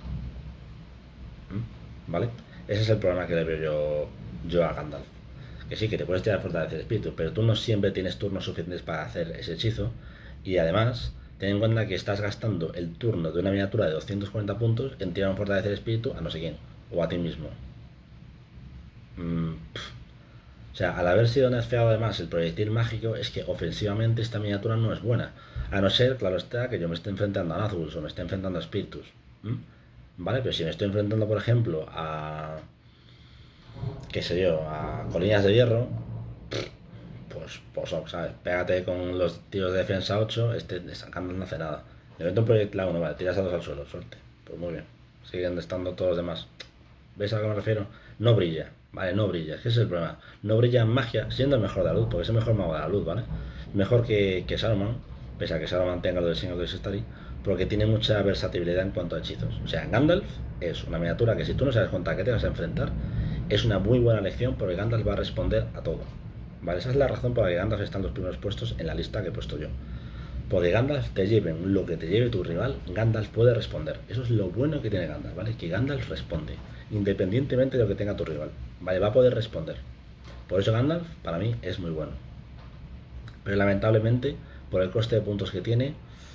Speaker 1: ¿Mm? ¿Vale? Ese es el problema que le veo yo, yo a Gandalf. Que sí, que te puedes tirar fortaleza de espíritu, pero tú no siempre tienes turnos suficientes para hacer ese hechizo. Y además, ten en cuenta que estás gastando el turno de una miniatura de doscientos cuarenta puntos en tirar un fortaleza de espíritu a no sé quién, o a ti mismo. Mm, o sea, al haber sido nerfeado además el proyectil mágico, es que ofensivamente esta miniatura no es buena. A no ser, claro está, que yo me esté enfrentando a Nazgûl o me esté enfrentando a espíritus. ¿Mm? ¿Vale? Pero si me estoy enfrentando, por ejemplo, a... qué sé yo, a Colinas de Hierro, pues, pues, ¿sabes? Pégate con los tiros de defensa ocho, este sacando no hace nada. Le meto un proyectil a uno, vale, tiras a dos al suelo, suerte. Pues muy bien. Siguen estando todos los demás. ¿Veis a lo que me refiero? No brilla, ¿vale? No brilla, es que ese es el problema. No brilla en magia, siendo el mejor de la luz, porque es el mejor mago de la luz, ¿vale? Mejor que, que Saruman, pese a que Saruman tenga lo del Señor de los Istari, porque tiene mucha versatilidad en cuanto a hechizos. O sea, Gandalf es una miniatura que si tú no sabes contra qué te vas a enfrentar, es una muy buena lección porque Gandalf va a responder a todo. ¿Vale? Esa es la razón por la que Gandalf está en los primeros puestos en la lista que he puesto yo. Porque Gandalf te lleven lo que te lleve tu rival, Gandalf puede responder. Eso es lo bueno que tiene Gandalf, ¿vale? Que Gandalf responde, independientemente de lo que tenga tu rival. ¿Vale? Va a poder responder. Por eso Gandalf, para mí, es muy bueno. Pero lamentablemente, por el coste de puntos que tiene,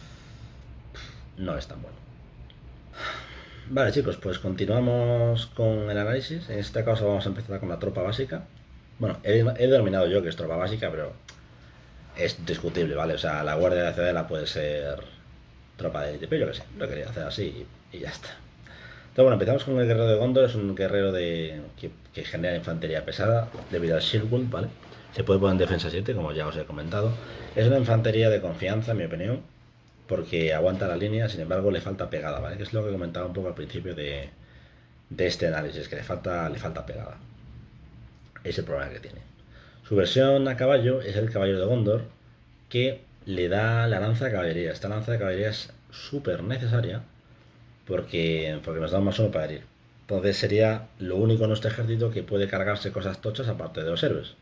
Speaker 1: no es tan bueno. Vale, chicos, pues continuamos con el análisis. En este caso vamos a empezar con la tropa básica. Bueno, he, he denominado yo que es tropa básica, pero es discutible, ¿vale? O sea, la Guardia de la Ciudadela puede ser tropa de élite, pero yo que sé, lo quería hacer así y, y ya está. Entonces, bueno, empezamos con el guerrero de Gondor. Es un guerrero de que, que genera infantería pesada debido al Shirkwood, ¿vale? Se puede poner en defensa siete, como ya os he comentado. Es una infantería de confianza, en mi opinión. porque aguanta la línea, sin embargo le falta pegada, ¿vale? Que es lo que comentaba un poco al principio de, de este análisis, que le falta, le falta pegada. Es el problema que tiene. Su versión a caballo es el caballo de Gondor, que le da la lanza de caballería. Esta lanza de caballería es súper necesaria porque, porque nos da un más uno para herir. Entonces sería lo único en nuestro ejército que puede cargarse cosas tochas aparte de los héroes.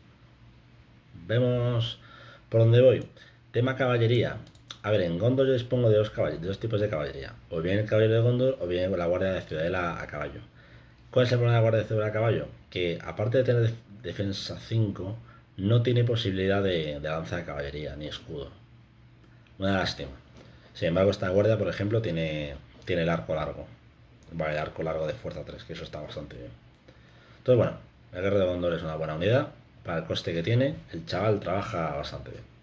Speaker 1: Vemos por dónde voy. Tema caballería. A ver, en Gondor yo dispongo de dos, caballos, de dos tipos de caballería. O bien el caballero de Gondor o bien la guardia de Ciudadela a caballo. ¿Cuál es el problema de la guardia de Ciudadela a caballo? Que aparte de tener defensa cinco, no tiene posibilidad de, de lanza de caballería ni escudo. Una lástima. Sin embargo, esta guardia, por ejemplo, tiene, tiene el arco largo. Vale, el arco largo de fuerza tres, que eso está bastante bien. Entonces, bueno, el guerrero de Gondor es una buena unidad. Para el coste que tiene, el chaval trabaja bastante bien.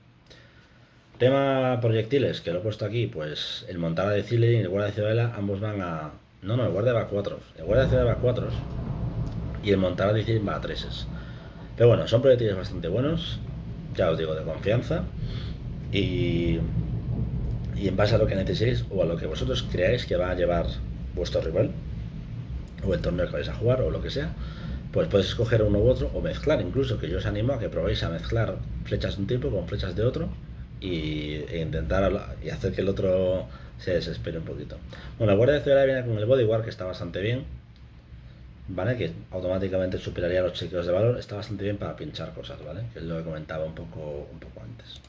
Speaker 1: Tema proyectiles, que lo he puesto aquí, pues el Montara de Cile y el guardia de Ciudadela, ambos van a... No, no, el guardia va a cuatro. El guardia de Ciudadela va a cuatro y el Montara de Cile va a tres. Pero bueno, son proyectiles bastante buenos, ya os digo, de confianza. Y, y en base a lo que necesitéis o a lo que vosotros creáis que va a llevar vuestro rival, o el torneo que vais a jugar, o lo que sea, pues podéis escoger uno u otro, o mezclar incluso, que yo os animo a que probéis a mezclar flechas de un tipo con flechas de otro, y, e intentar y hacer que el otro se desespere un poquito. Bueno, la guardia de ciudad viene con el bodyguard, que está bastante bien, ¿vale? Que automáticamente superaría los chequeos de valor. Está bastante bien para pinchar cosas, ¿vale? Que es lo que comentaba un poco, un poco antes.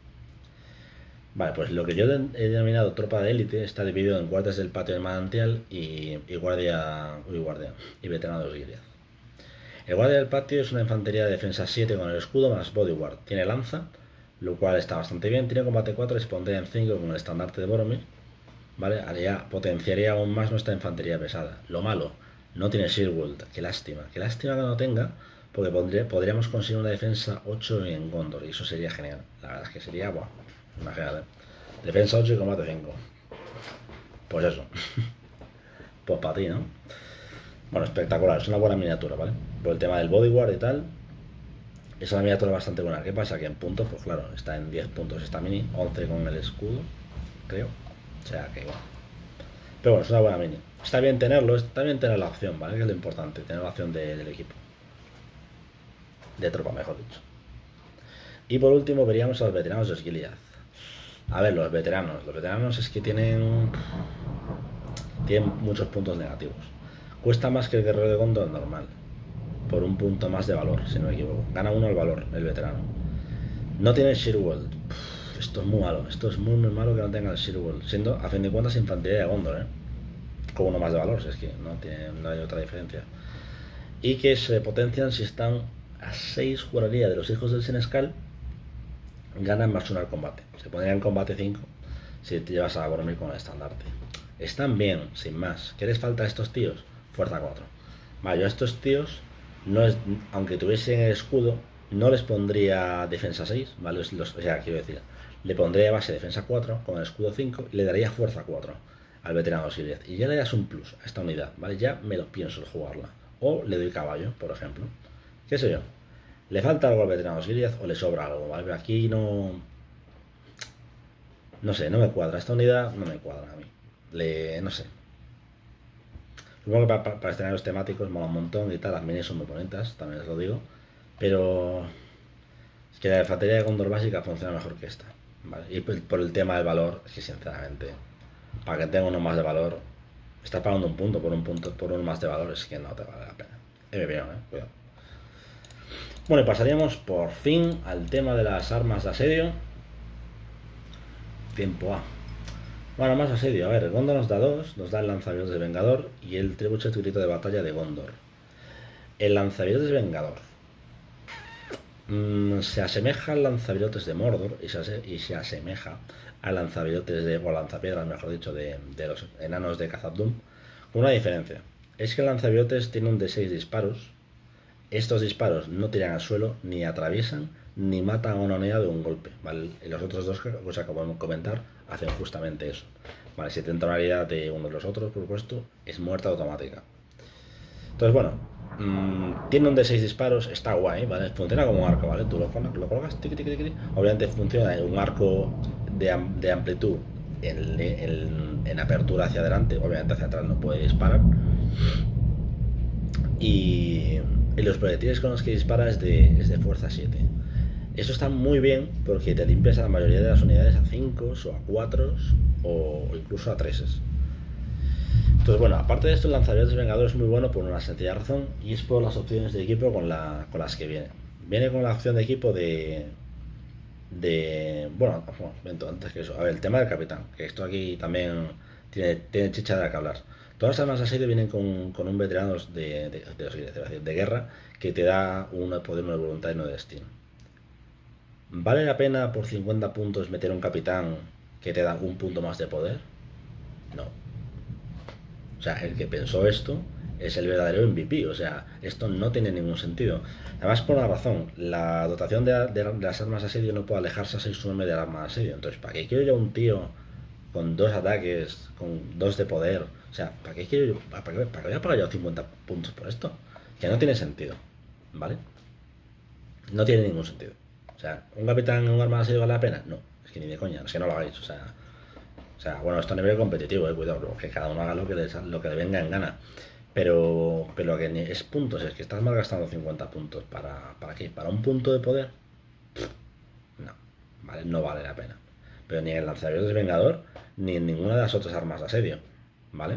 Speaker 1: Vale, pues lo que yo he denominado tropa de élite está dividido en guardias del patio del manantial y, y guardia, uy, guardia y veterano de los Gilead. El guardia del patio es una infantería de defensa siete con el escudo más bodyguard. Tiene lanza, lo cual está bastante bien. Tiene combate cuatro y se pondría en cinco con el estandarte de Boromir, ¿vale? Haría, potenciaría aún más nuestra infantería pesada. Lo malo, no tiene Shieldwall. Qué lástima, qué lástima que no tenga, porque pondría, podríamos conseguir una defensa ocho en Gondor y eso sería genial. La verdad es que sería, guau, imagínate. Defensa ocho y combate cinco. Pues eso. Pues para ti, ¿no? Bueno, espectacular, es una buena miniatura, ¿vale? Por el tema del bodyguard y tal, es una miniatura bastante buena. ¿Qué pasa? Que en puntos, pues claro, está en diez puntos esta mini, once con el escudo, creo. O sea que bueno. Pero bueno, es una buena mini. Está bien tenerlo, está bien tener la opción, ¿vale? Que es lo importante, tener la opción de, del equipo. De tropa, mejor dicho. Y por último veríamos a los veteranos de Gilead. A ver, los veteranos. Los veteranos es que tienen... Tienen muchos puntos negativos. Cuesta más que el guerrero de Gondor normal. Por un punto más de valor, si no me equivoco. Gana uno el valor, el veterano. No tiene Shieldwall. Esto es muy malo. Esto es muy, muy malo que no tenga el Shieldwall. Siendo, a fin de cuentas, infantería de Gondor, ¿eh? Con uno más de valor, si es que no, tiene, no hay otra diferencia. Y que se potencian si están a seis juraría de los hijos del Senescal. Ganan más uno al combate. Se pondría en combate cinco si te llevas a Boromir con el estandarte. Están bien, sin más. ¿Qué les falta a estos tíos? Fuerza cuatro. Vale, yo a estos tíos, no es, aunque tuviesen el escudo, no les pondría defensa seis, ¿vale? Los, o sea, quiero decir, le pondría base defensa cuatro con el escudo cinco y le daría fuerza cuatro al veterano Gilead. Y ya le das un plus a esta unidad, ¿vale? Ya me lo pienso el jugarla. O le doy caballo, por ejemplo. ¿Qué sé yo? ¿Le falta algo al veterano Gilead o le sobra algo? ¿Vale? Pero aquí no... No sé, no me cuadra. Esta unidad no me cuadra a mí. Le... no sé. Supongo que para, para, para escenarios temáticos mola un montón y tal. Las minis son muy bonitas, también os lo digo. Pero... es que la infantería de Gondor básica funciona mejor que esta, ¿vale? Y por, por el tema del valor, es que sinceramente, para que tenga uno más de valor, estás pagando un punto por un punto, por uno más de valor, es que no te vale la pena. Es mi opinión, ¿eh? Cuidado. Bueno, y pasaríamos por fin al tema de las armas de asedio. Tiempo A. Bueno, más asedio. A ver, Gondor nos da dos, nos da el lanzavirotes de Vengador y el Trebuchet grito de batalla de Gondor. El lanzavirotes de Vengador mm, se asemeja al lanzavirotes de Mordor y se, y se asemeja al lanzavirotes de, o lanzapiedras, mejor dicho, de, de los enanos de Khazad-dûm, con una diferencia. Es que el lanzavirotes tiene un de seis disparos. Estos disparos no tiran al suelo, ni atraviesan, ni matan a una unidad de un golpe, ¿vale? Y los otros dos que os acabo de comentar hacen justamente eso, ¿vale? Si te entra una herida de uno de los otros, por supuesto, es muerte automática. Entonces, bueno, mmm, tiene un de seis disparos, está guay, ¿vale? Funciona como un arco, ¿vale? Tú lo, lo colocas, tiqui, tiqui, tiqui. Obviamente funciona en un arco de, de amplitud en, en, en apertura hacia adelante, obviamente hacia atrás no puede disparar. Y, y los proyectiles con los que dispara es de, es de fuerza siete. Eso está muy bien porque te limpias a la mayoría de las unidades a cinco o a cuatro o, o incluso a tres. Entonces, bueno, aparte de esto, el lanzaviajes Vengador es muy bueno por una sencilla razón, y es por las opciones de equipo con, la, con las que viene. Viene con la opción de equipo de... de bueno, bueno, antes que eso, a ver, el tema del capitán, que esto aquí también tiene, tiene chicha de la que hablar. Todas las armas asedio vienen con, con un veterano de, de, de, de, de guerra que te da un poder, una voluntad y no de destino. ¿Vale la pena por cincuenta puntos meter un capitán que te da un punto más de poder? No. O sea, el que pensó esto es el verdadero M V P. O sea, esto no tiene ningún sentido. Además, por una razón, la dotación de, de, de las armas de asedio no puede alejarse a seis punto nueve del arma de asedio. Entonces, ¿para qué quiero yo un tío con dos ataques, con dos de poder? O sea, ¿para qué quiero yo, para qué, para qué voy a pagar yo cincuenta puntos por esto? Que no tiene sentido, ¿vale? No tiene ningún sentido. O sea, ¿un capitán en un arma de asedio vale la pena? No, es que ni de coña, es que no lo hagáis. O sea, o sea bueno, esto a nivel competitivo, eh, cuidado, que cada uno haga lo que, les, lo que le venga en gana. Pero, pero que es puntos, es que estás malgastando cincuenta puntos. ¿Para, ¿Para qué? ¿Para un punto de poder? No, vale, no vale la pena. Pero ni en el lanzaviajes Vengador, ni en ninguna de las otras armas de asedio, ¿vale?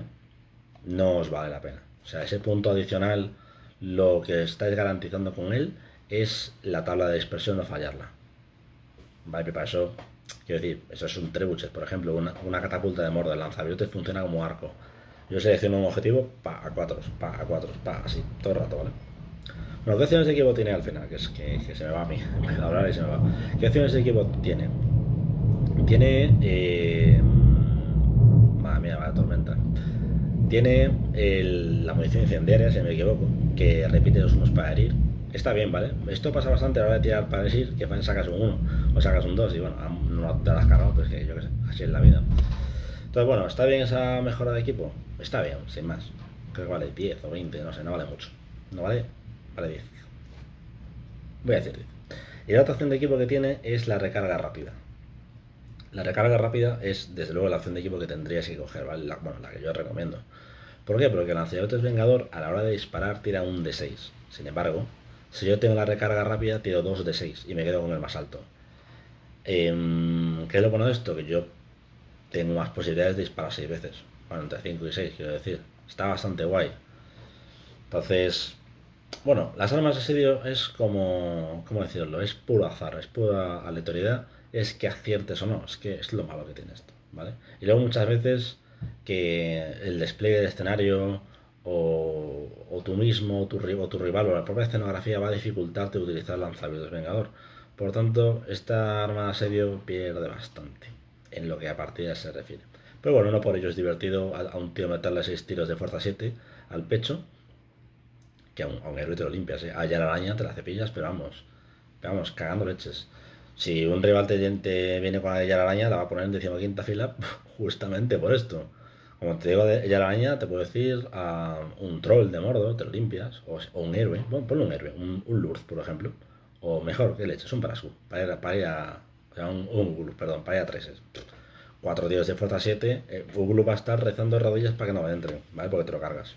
Speaker 1: No os vale la pena. O sea, ese punto adicional, lo que estáis garantizando con él es la tabla de dispersión, no fallarla. Vale, para eso, quiero decir, eso es un trebuchet, por ejemplo, una, una catapulta de Mordor, el lanzaviajes funciona como arco. Yo selecciono un objetivo, pa, a cuatro, pa, a cuatro, pa, así, todo el rato, ¿vale? Bueno, ¿qué opciones de equipo tiene al final? Que es que, que se me va a mí, me va a hablar y se me va. ¿Qué opciones de equipo tiene? Tiene... Eh... Madre mía, va a tormenta. Tiene el, la munición incendiaria, si no me equivoco, que repite los unos para herir. Está bien, ¿vale? Esto pasa bastante a la hora de tirar para herir, que sacas un uno o sacas un dos y bueno, no te las has cargado, pues que yo qué sé, así es la vida. Entonces, bueno, ¿está bien esa mejora de equipo? Está bien, sin más. Creo que vale diez o veinte, no sé, no vale mucho. ¿No vale? Vale diez. Voy a decir diez. Y la otra opción de equipo que tiene es la recarga rápida. La recarga rápida es, desde luego, la opción de equipo que tendrías que coger, ¿vale? La, bueno, la que yo recomiendo. ¿Por qué? Porque el lanzaviajes Vengador, a la hora de disparar, tira un de seis. Sin embargo, si yo tengo la recarga rápida, tiro dos de seis y me quedo con el más alto. Eh, ¿Qué es lo bueno de esto? Que yo tengo más posibilidades de disparar seis veces. Bueno, entre cinco y seis, quiero decir. Está bastante guay. Entonces, bueno, las armas de asedio es como, ¿cómo decirlo? Es puro azar, es pura aleatoriedad. Es que aciertes o no, es que es lo malo que tiene esto, ¿vale? Y luego muchas veces que el despliegue del escenario o, o tú mismo o tu, o tu rival o la propia escenografía va a dificultarte utilizar lanzaviajes Vengador. Por tanto, esta arma de asedio pierde bastante en lo que a partidas se refiere. Pero bueno, no por ello es divertido a, a un tío meterle seis tiros de fuerza siete al pecho, que a un, a un héroe te lo limpias, ¿eh? A la araña te la cepillas, pero vamos, pero vamos, cagando leches. Si un rival te, te viene con la araña, la va a poner en decimoquinta fila justamente por esto. Como te digo de araña, te puedo decir a un troll de Mordor, te lo limpias, o, o un héroe, bueno, ponle un héroe, un, un Lurz, por ejemplo, o mejor, ¿qué leches? Un Parasú, para ir, para ir a, o sea, un, un Uglu, perdón, para ir a tres. Cuatro tíos de fuerza siete, eh, Uglu va a estar rezando de rodillas para que no me entren, ¿vale? Porque te lo cargas.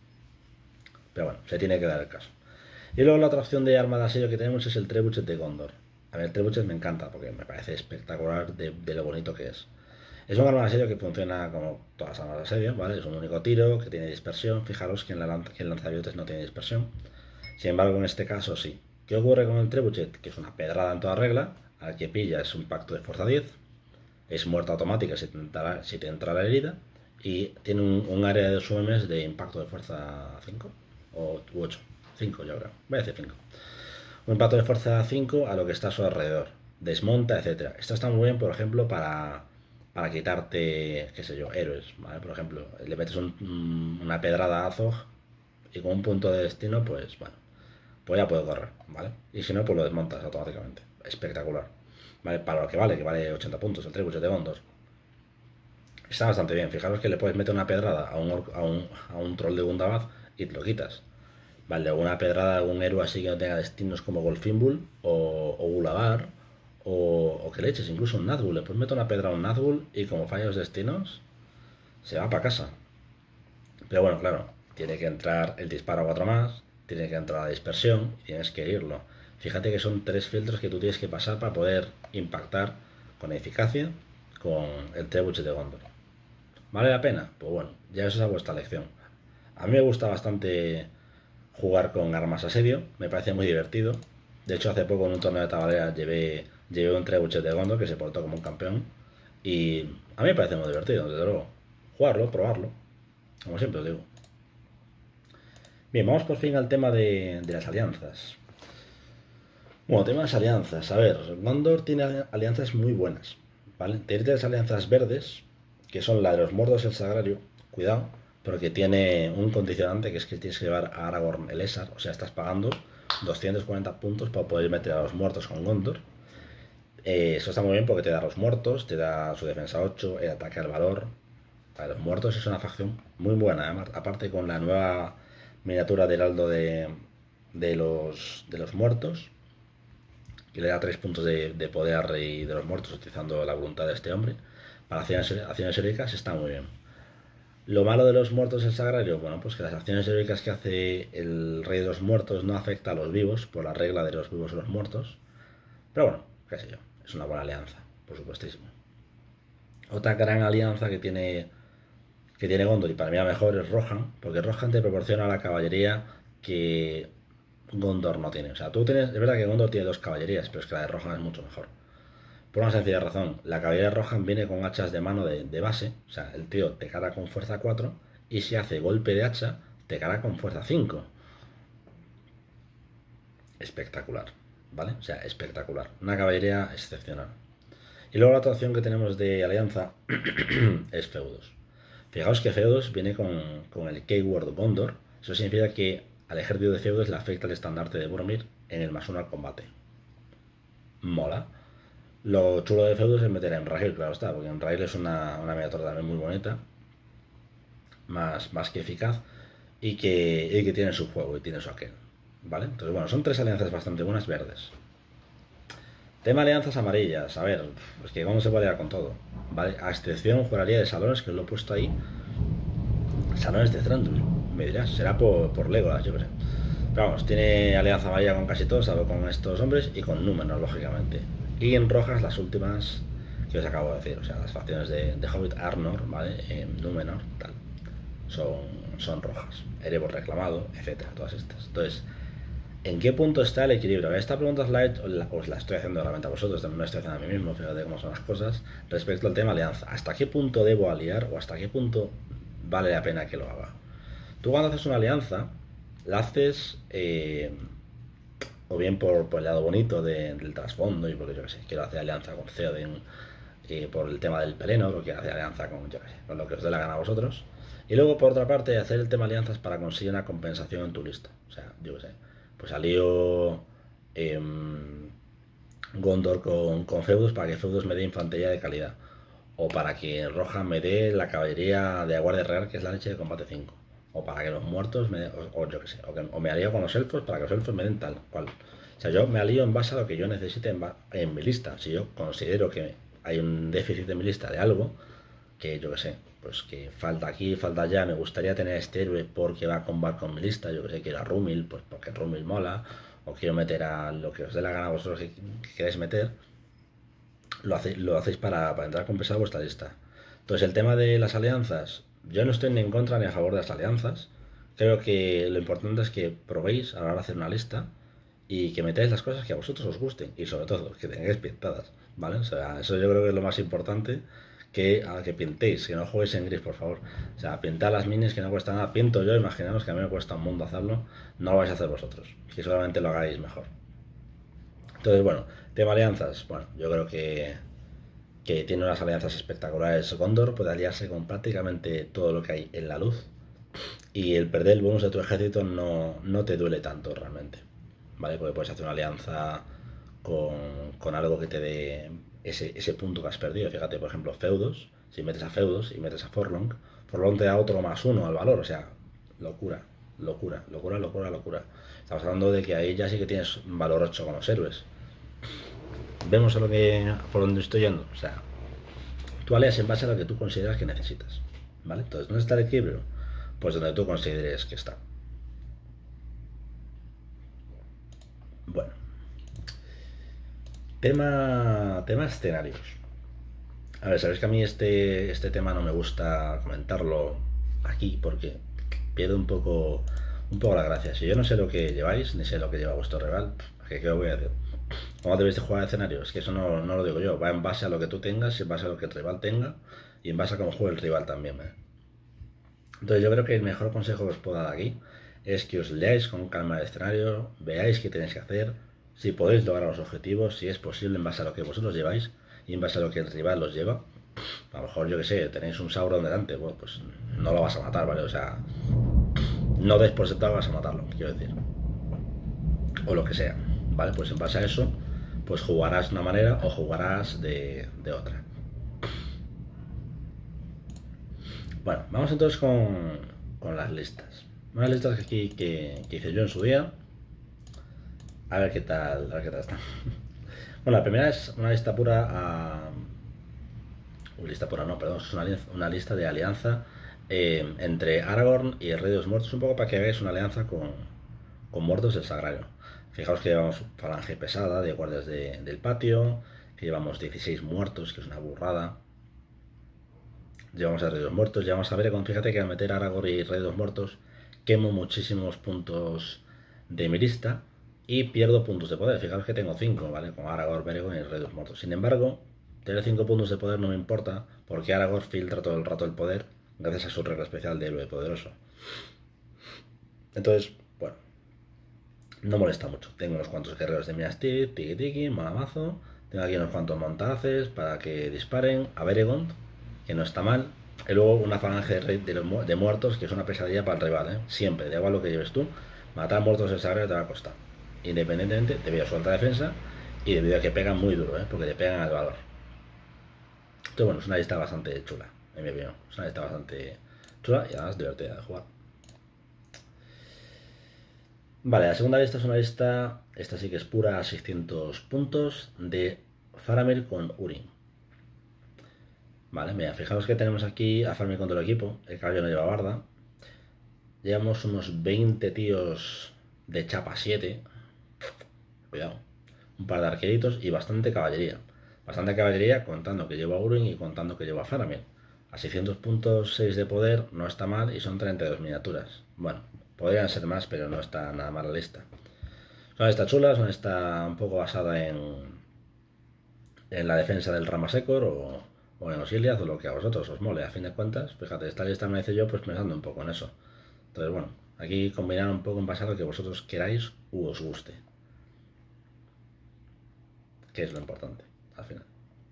Speaker 1: Pero bueno, se tiene que dar el caso. Y luego la otra opción de arma de asedio que tenemos es el trebuchet de Gondor. A ver, el trebuchet me encanta porque me parece espectacular de, de lo bonito que es. Es un arma de asedio que funciona como todas las armas de asedio, ¿vale? Es un único tiro que tiene dispersión. Fijaros que en, la, que el lanzaviajes no tiene dispersión. Sin embargo, en este caso sí. ¿Qué ocurre con el trebuchet? Que es una pedrada en toda regla. Al que pilla es un pacto de fuerza diez. Es muerte automática si te entra, si te entra la herida. Y tiene un, un área de S U M S de impacto de fuerza cinco o ocho. cinco yo creo. Voy a decir cinco. Un impacto de fuerza cinco a lo que está a su alrededor. Desmonta, etcétera. Esto está muy bien, por ejemplo, para, para quitarte, qué sé yo, héroes, ¿vale? Por ejemplo, le metes un, una pedrada a Azog y con un punto de destino, pues bueno, pues ya puede correr, ¿vale? Y si no, pues lo desmontas automáticamente. Espectacular. ¿Vale? Para lo que vale, que vale ochenta puntos el trebuchet de Gondor. Está bastante bien. Fijaros que le puedes meter una pedrada a un, a un, a un troll de Gundabad y te lo quitas. Vale, alguna pedrada, algún héroe así que no tenga destinos como Golfinbull o, o Gulabar o, o que le eches incluso un Nazgûl. Le puedes meter una pedra a un Nazgûl y como falla los destinos, se va para casa. Pero bueno, claro, tiene que entrar el disparo a cuatro más, tiene que entrar la dispersión y tienes que irlo. Fíjate que son tres filtros que tú tienes que pasar para poder impactar con eficacia con el Trebuchet de Gondor. ¿Vale la pena? Pues bueno, ya eso es a vuestra elección. A mí me gusta bastante jugar con armas asedio, me parece muy divertido. De hecho, hace poco en un torneo de Tabalera llevé, llevé un Trebuchet de Gondor que se portó como un campeón. Y a mí me parece muy divertido, desde luego. Jugarlo, probarlo, como siempre os digo. Bien, vamos por fin al tema de, de las alianzas. Bueno, tema de las alianzas. A ver, Gondor tiene alianzas muy buenas, ¿vale? Tiene tres alianzas verdes, que son la de los muertos del Sagrario. Cuidado, porque tiene un condicionante, que es que tienes que llevar a Aragorn el Essar. O sea, estás pagando doscientos cuarenta puntos para poder meter a los muertos con Gondor. Eh, eso está muy bien porque te da los muertos, te da su defensa ocho, el ataque al valor. Para los muertos es una facción muy buena, ¿eh? Aparte con la nueva miniatura del Heraldo de, de, los, de los muertos, que le da tres puntos de, de poder al rey de los muertos utilizando la voluntad de este hombre. Para acciones, acciones heroicas está muy bien. Lo malo de los muertos del Sagrario, bueno, pues que las acciones heroicas que hace el rey de los muertos no afecta a los vivos, por la regla de los vivos y los muertos. Pero bueno, qué sé yo, es una buena alianza, por supuestísimo. Otra gran alianza que tiene que tiene Gondor, y para mí la mejor, es Rohan, porque Rohan te proporciona la caballería que Gondor no tiene. O sea, tú tienes, es verdad que Gondor tiene dos caballerías, pero es que la de Rohan es mucho mejor. Por una sencilla razón, la caballería de Rohan viene con hachas de mano de, de base, o sea, el tío te cara con fuerza cuatro, y si hace golpe de hacha, te cara con fuerza cinco. Espectacular, ¿vale? O sea, espectacular. Una caballería excepcional. Y luego la otra opción que tenemos de alianza es feudos. Fijaos que feudos viene con, con el Keyword Gondor. Eso significa que al ejército de feudos le afecta el estandarte de Boromir en el más uno al combate. Mola. Lo chulo de feudos es meter en Rail, claro está, porque en Rail es una, una miniatura también muy bonita, más, más que eficaz, y que, y que tiene su juego y tiene su aquel. ¿Vale? Entonces, bueno, son tres alianzas bastante buenas verdes. Tema alianzas amarillas. A ver, es que vamos a variar con todo, ¿vale? A excepción, jugaría de salones, que lo he puesto ahí. Salones de Thranduil, me dirás, será por, por Legolas, yo qué sé. Pero vamos, tiene alianza amarilla con casi todos, salvo con estos hombres y con Númenor, lógicamente. Y en rojas las últimas que os acabo de decir, o sea, las facciones de, de Hobbit, Arnor, ¿vale? En Númenor, tal. Son, son rojas. Erebor reclamado, etcétera, todas estas. Entonces, ¿en qué punto está el equilibrio? Esta pregunta os la, he, os la estoy haciendo realmente a vosotros, también me la estoy haciendo a mí mismo, fíjate cómo son las cosas, respecto al tema alianza. ¿Hasta qué punto debo aliar o hasta qué punto vale la pena que lo haga? Tú cuando haces una alianza, la haces eh, o bien por, por el lado bonito de, del trasfondo, y porque yo que sé, quiero hacer alianza con Theoden, eh, por el tema del Pelennor, porque quiero hacer alianza con, yo que sé, con lo que os dé la gana a vosotros. Y luego, por otra parte, hacer el tema alianzas para conseguir una compensación en tu lista. O sea, yo que sé, pues salió eh, Gondor con, con feudos para que feudos me dé infantería de calidad. O para que Rohan me dé la caballería de la Guardia Real, que es la leche de combate cinco. O para que los muertos me o, o yo que sé, o, que, o me alío con los elfos para que los elfos me den tal cual. O sea, yo me alío en base a lo que yo necesite en, en mi lista. Si yo considero que hay un déficit en mi lista de algo, que yo que sé, pues que falta aquí, falta allá, me gustaría tener este héroe porque va a combatir con mi lista, yo que sé, quiero a Rumil, pues porque Rumil mola, o quiero meter a lo que os dé la gana a vosotros que, que queráis meter, lo hacéis, lo hacéis para, para entrar a compensar vuestra lista. Entonces, el tema de las alianzas, yo no estoy ni en contra ni a favor de las alianzas. Creo que lo importante es que probéis a la hora de hacer una lista y que metáis las cosas que a vosotros os gusten y sobre todo que tengáis pintadas, ¿vale? O sea, eso yo creo que es lo más importante, que a que pintéis, que no juguéis en gris, por favor. O sea, pintar las minis que no cuesta nada, pinto yo, imaginaos que a mí me cuesta un mundo hacerlo, no lo vais a hacer vosotros, que solamente lo hagáis mejor. Entonces, bueno, tema alianzas, bueno, yo creo que, que tiene unas alianzas espectaculares. Gondor puede aliarse con prácticamente todo lo que hay en la luz y el perder el bonus de tu ejército no, no te duele tanto realmente, ¿vale? Porque puedes hacer una alianza con, con algo que te dé ese, ese punto que has perdido. Fíjate, por ejemplo, feudos, si metes a feudos y metes a Forlong, Forlong te da otro más uno al valor, o sea, locura, locura, locura, locura, locura. Estamos hablando de que ahí ya sí que tienes valor ocho con los héroes. vemos a lo que, por donde estoy yendo. O sea, tú alias en base a lo que tú consideras que necesitas, ¿vale? Entonces, ¿dónde está el equilibrio? Pues donde tú consideres que está. Bueno, tema, tema escenarios. A ver, sabéis que a mí este, este tema no me gusta comentarlo aquí porque pierde un poco, un poco la gracia. Si yo no sé lo que lleváis, ni sé lo que lleva vuestro rival, ¿qué, qué os voy a decir? ¿Cómo debéis de jugar escenarios? Es que eso no, no lo digo yo, va en base a lo que tú tengas, en base a lo que el rival tenga y en base a cómo juegue el rival también, ¿eh? Entonces yo creo que el mejor consejo que os puedo dar aquí es que os leáis con calma el escenario, veáis qué tenéis que hacer, si podéis lograr los objetivos, si es posible en base a lo que vosotros lleváis y en base a lo que el rival os lleva. A lo mejor, yo que sé, tenéis un Sauron delante, bueno, pues no lo vas a matar, ¿vale? O sea, no des por sentado que vas a matarlo, quiero decir. O lo que sea, ¿vale? Pues en base a eso, pues jugarás de una manera o jugarás de, de otra. Bueno, vamos entonces con, con las listas. Unas listas que, aquí, que, que hice yo en su día. A ver qué tal, a ver qué tal está. Bueno, la primera es una lista pura a... Una lista pura no, perdón, es una, una lista de alianza eh, entre Aragorn y el Rey de los Muertos, un poco para que veáis una alianza con, con muertos del Sagrario. Fijaos que llevamos falange pesada de guardias de, del patio, que llevamos dieciséis muertos, que es una burrada. Llevamos a Rey de los Muertos, llevamos a Beregond. Fíjate que al meter a Aragorn y Rey de los Muertos quemo muchísimos puntos de mi lista y pierdo puntos de poder. Fijaos que tengo cinco, ¿vale? Con Aragorn, Beregond y el Rey de los Muertos. Sin embargo, tener cinco puntos de poder no me importa, porque Aragorn filtra todo el rato el poder gracias a su regla especial de héroe poderoso. Entonces, bueno, no molesta mucho. Tengo unos cuantos guerreros de Minas Tirith, tiki tiki, malamazo. Tengo aquí unos cuantos montaces para que disparen a Beregond, que no está mal. Y luego una falange de, de, los, de muertos, que es una pesadilla para el rival, ¿eh? Siempre, da igual lo que lleves tú, matar muertos del Sagrario te va a costar. Independientemente, debido a su alta defensa y debido a que pegan muy duro, ¿eh? Porque le pegan al valor. Entonces, bueno, es una lista bastante chula, en mi opinión. Es una lista bastante chula y además divertida de jugar. Vale, la segunda lista es una lista, esta sí que es pura a seiscientos puntos, de Faramir con Urin. Vale, mira, fijaos que tenemos aquí a Faramir con todo el equipo, el caballo no lleva barda. Llevamos unos veinte tíos de chapa siete, cuidado, un par de arqueritos y bastante caballería. Bastante caballería contando que lleva a Urin y contando que lleva a Faramir. A seiscientos puntos, seis de poder, no está mal y son treinta y dos miniaturas. Bueno, podrían ser más, pero no está nada mal la lista. Son esta chula, son esta un poco basada en, en la defensa del Ramasecor o, o en los Iliad o lo que a vosotros os mole. A fin de cuentas, fíjate, esta lista me hice yo pues pensando un poco en eso. Entonces, bueno, aquí combinar un poco en base a lo que vosotros queráis u os guste. Que es lo importante, al final.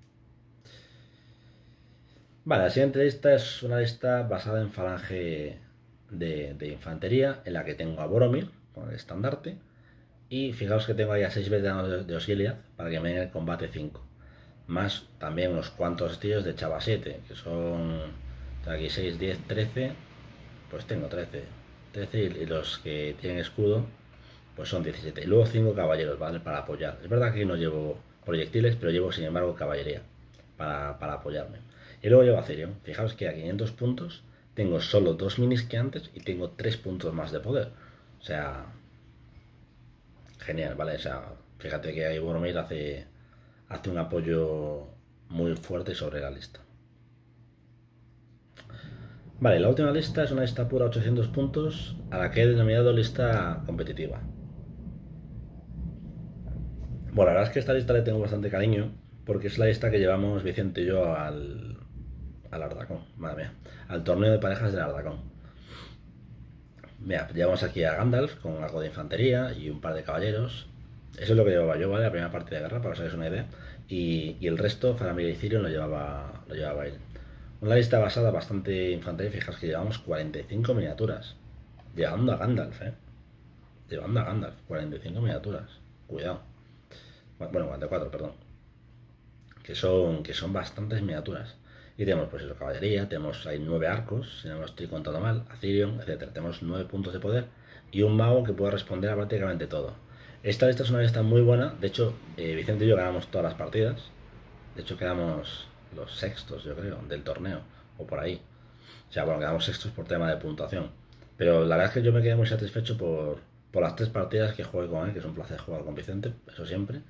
Speaker 1: Vale, la siguiente lista es una lista basada en falange de, de infantería, en la que tengo a Boromir con el estandarte. Y fijaos que tengo ahí a seis veteranos de, de Osgiliath para que me den el combate cinco. Más también unos cuantos tíos de Chava siete, que son aquí seis, diez, trece. Pues tengo trece. trece y, y los que tienen escudo, pues son diecisiete. Y luego cinco caballeros, ¿vale? Para apoyar. Es verdad que no llevo proyectiles, pero llevo sin embargo caballería para, para apoyarme. Y luego llevo a Cirion. Fijaos que a quinientos puntos tengo solo dos minis que antes y tengo tres puntos más de poder. O sea, genial, ¿vale? O sea, fíjate que ahí Boromir hace, hace un apoyo muy fuerte sobre la lista. Vale, la última lista es una lista pura ochocientos puntos, a la que he denominado lista competitiva. Bueno, la verdad es que esta lista le tengo bastante cariño, porque es la lista que llevamos Vicente y yo al, al Ardacón, madre mía, al torneo de parejas del Ardacón. Mira, llevamos aquí a Gandalf con algo de infantería y un par de caballeros. Eso es lo que llevaba yo, ¿vale? La primera parte de guerra, para que os hagáis una idea. Y, y el resto, Faramir y Cirion, lo llevaba, lo llevaba él. Una lista basada bastante infantería, fijaos que llevamos cuarenta y cinco miniaturas. Llevando a Gandalf, ¿eh? Llevando a Gandalf, cuarenta y cinco miniaturas. Cuidado. Bueno, cuarenta y cuatro, perdón. Que son, que son bastantes miniaturas. Y tenemos, pues eso, caballería, tenemos ahí nueve arcos, si no me estoy contando mal, a Cirion, etcétera. Tenemos nueve puntos de poder y un mago que puede responder a prácticamente todo. Esta lista es una lista muy buena. De hecho, eh, Vicente y yo ganamos todas las partidas. De hecho, quedamos los sextos, yo creo, del torneo. O por ahí. O sea, bueno, quedamos sextos por tema de puntuación. Pero la verdad es que yo me quedé muy satisfecho por, por las tres partidas que jugué con él, que es un placer jugar con Vicente, eso siempre.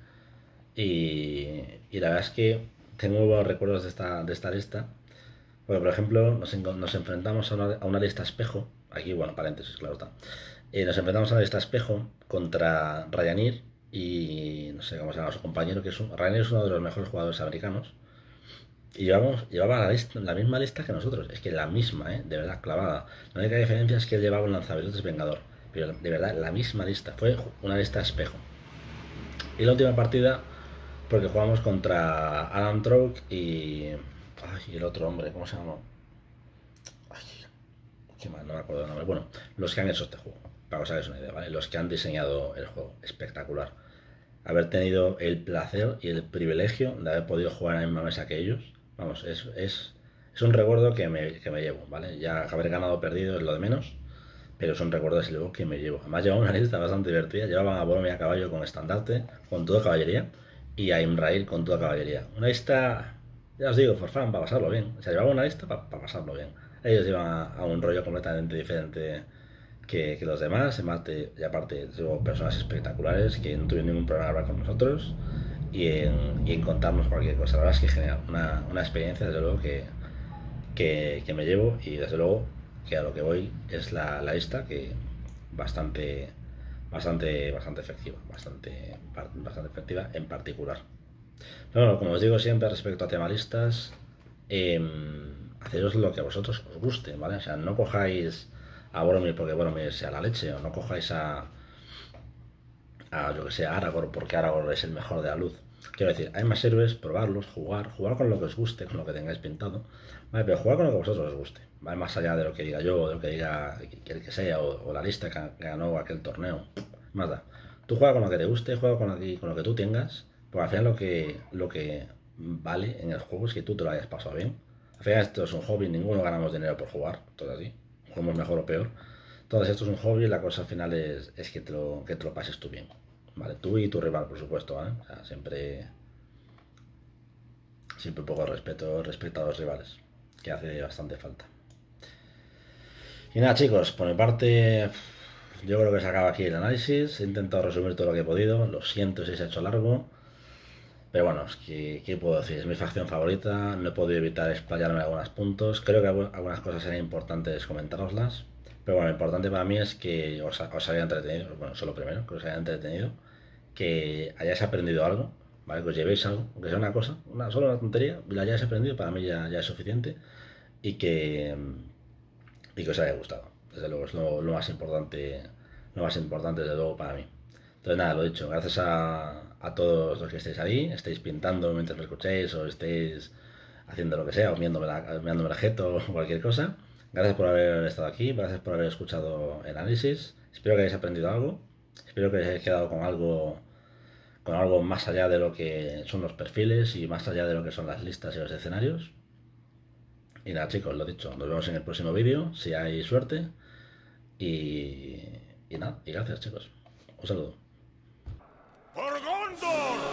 Speaker 1: Y, y la verdad es que tengo muy buenos recuerdos de esta, de esta lista. Porque, por ejemplo, nos, nos enfrentamos a una, a una lista espejo. Aquí, bueno, paréntesis, claro está. Eh, nos enfrentamos a una lista espejo contra Ryanair y no sé cómo se llama su compañero, que es un, Ryanair es uno de los mejores jugadores americanos. Y llevamos, llevaba la, lista, la misma lista que nosotros. Es que la misma, ¿eh? De verdad, clavada. La única diferencia es que él llevaba un lanzavirotes vengador. Pero de verdad, la misma lista. Fue una lista espejo. Y la última partida, porque jugamos contra Adam Trout y... Ay, el otro hombre, ¿cómo se llama? Ay, qué mal, no me acuerdo el nombre. Bueno, los que han hecho este juego, para que os hagáis una idea, ¿vale? Los que han diseñado el juego. Espectacular. Haber tenido el placer y el privilegio de haber podido jugar en la misma mesa que ellos. Vamos, es, es, es un recuerdo que me, que me llevo, ¿vale? Ya haber ganado o perdido es lo de menos, pero es un recuerdo desde luego que me llevo. Además llevaba una lista bastante divertida. Llevaban a Boromir a caballo con estandarte, con toda caballería, y a Imrail con toda caballería. Una lista, ya os digo, for fun, para pasarlo bien. O sea, llevaba una lista para, para pasarlo bien. Ellos iban a, a un rollo completamente diferente que, que los demás, en parte, y aparte, son personas espectaculares que no tuvieron ningún problema en hablar con nosotros y en, y en contarnos cualquier cosa. La verdad es que genial, una, una experiencia desde luego que, que, que me llevo, y desde luego que a lo que voy es la, la lista que bastante bastante bastante efectiva, bastante bastante efectiva en particular. Pero bueno, como os digo siempre respecto a tema listas, eh, haceros lo que a vosotros os guste, ¿vale? O sea, no cojáis a Boromir porque Boromir sea la leche, o no cojáis a a, yo que sé, a Aragorn, porque Aragorn es el mejor de la luz. Quiero decir, hay más héroes, probarlos, jugar, jugar con lo que os guste, con lo que tengáis pintado, ¿vale? Pero jugar con lo que a vosotros os guste, ¿vale? Más allá de lo que diga yo, de lo que diga el que sea, o, o la lista que ganó aquel torneo, más da. Tú juega con lo que te guste, juega con lo que, con lo que tú tengas, porque al final lo que, lo que vale en el juego es que tú te lo hayas pasado bien. Al final esto es un hobby, ninguno ganamos dinero por jugar, todo así, jugamos mejor o peor. Entonces esto es un hobby y la cosa al final es, es que, te lo, que te lo pases tú bien. Vale, tú y tu rival, por supuesto, ¿eh? O sea, siempre, siempre un poco de respeto, respeto a los rivales, que hace bastante falta. Y nada, chicos, por mi parte, yo creo que se acaba aquí el análisis. He intentado resumir todo lo que he podido. Lo siento si se ha hecho largo. Pero bueno, es que, ¿qué puedo decir? Es mi facción favorita. No he podido evitar explayarme en algunos puntos. Creo que algunas cosas serían importantes comentároslas. Pero bueno, lo importante para mí es que os, os haya entretenido. Bueno, eso lo primero, que os haya entretenido. Que hayáis aprendido algo, ¿vale? Que os llevéis algo, aunque sea una cosa, una, solo una tontería, y la hayáis aprendido, para mí ya, ya es suficiente. Y que, y que os haya gustado. Desde luego es lo, lo más importante, lo más importante desde luego para mí. Entonces nada, lo dicho, gracias a, a todos los que estéis ahí, estéis pintando mientras me escuchéis, o estéis haciendo lo que sea, o mirándome la, mirándome la jeto o cualquier cosa. Gracias por haber estado aquí, gracias por haber escuchado el análisis. Espero que hayáis aprendido algo. Espero que os hayáis quedado con algo, con algo más allá de lo que son los perfiles y más allá de lo que son las listas y los escenarios. Y nada, chicos, lo dicho, nos vemos en el próximo vídeo, si hay suerte. Y, y nada, y gracias, chicos. Un saludo.
Speaker 2: ¡Por Gondor!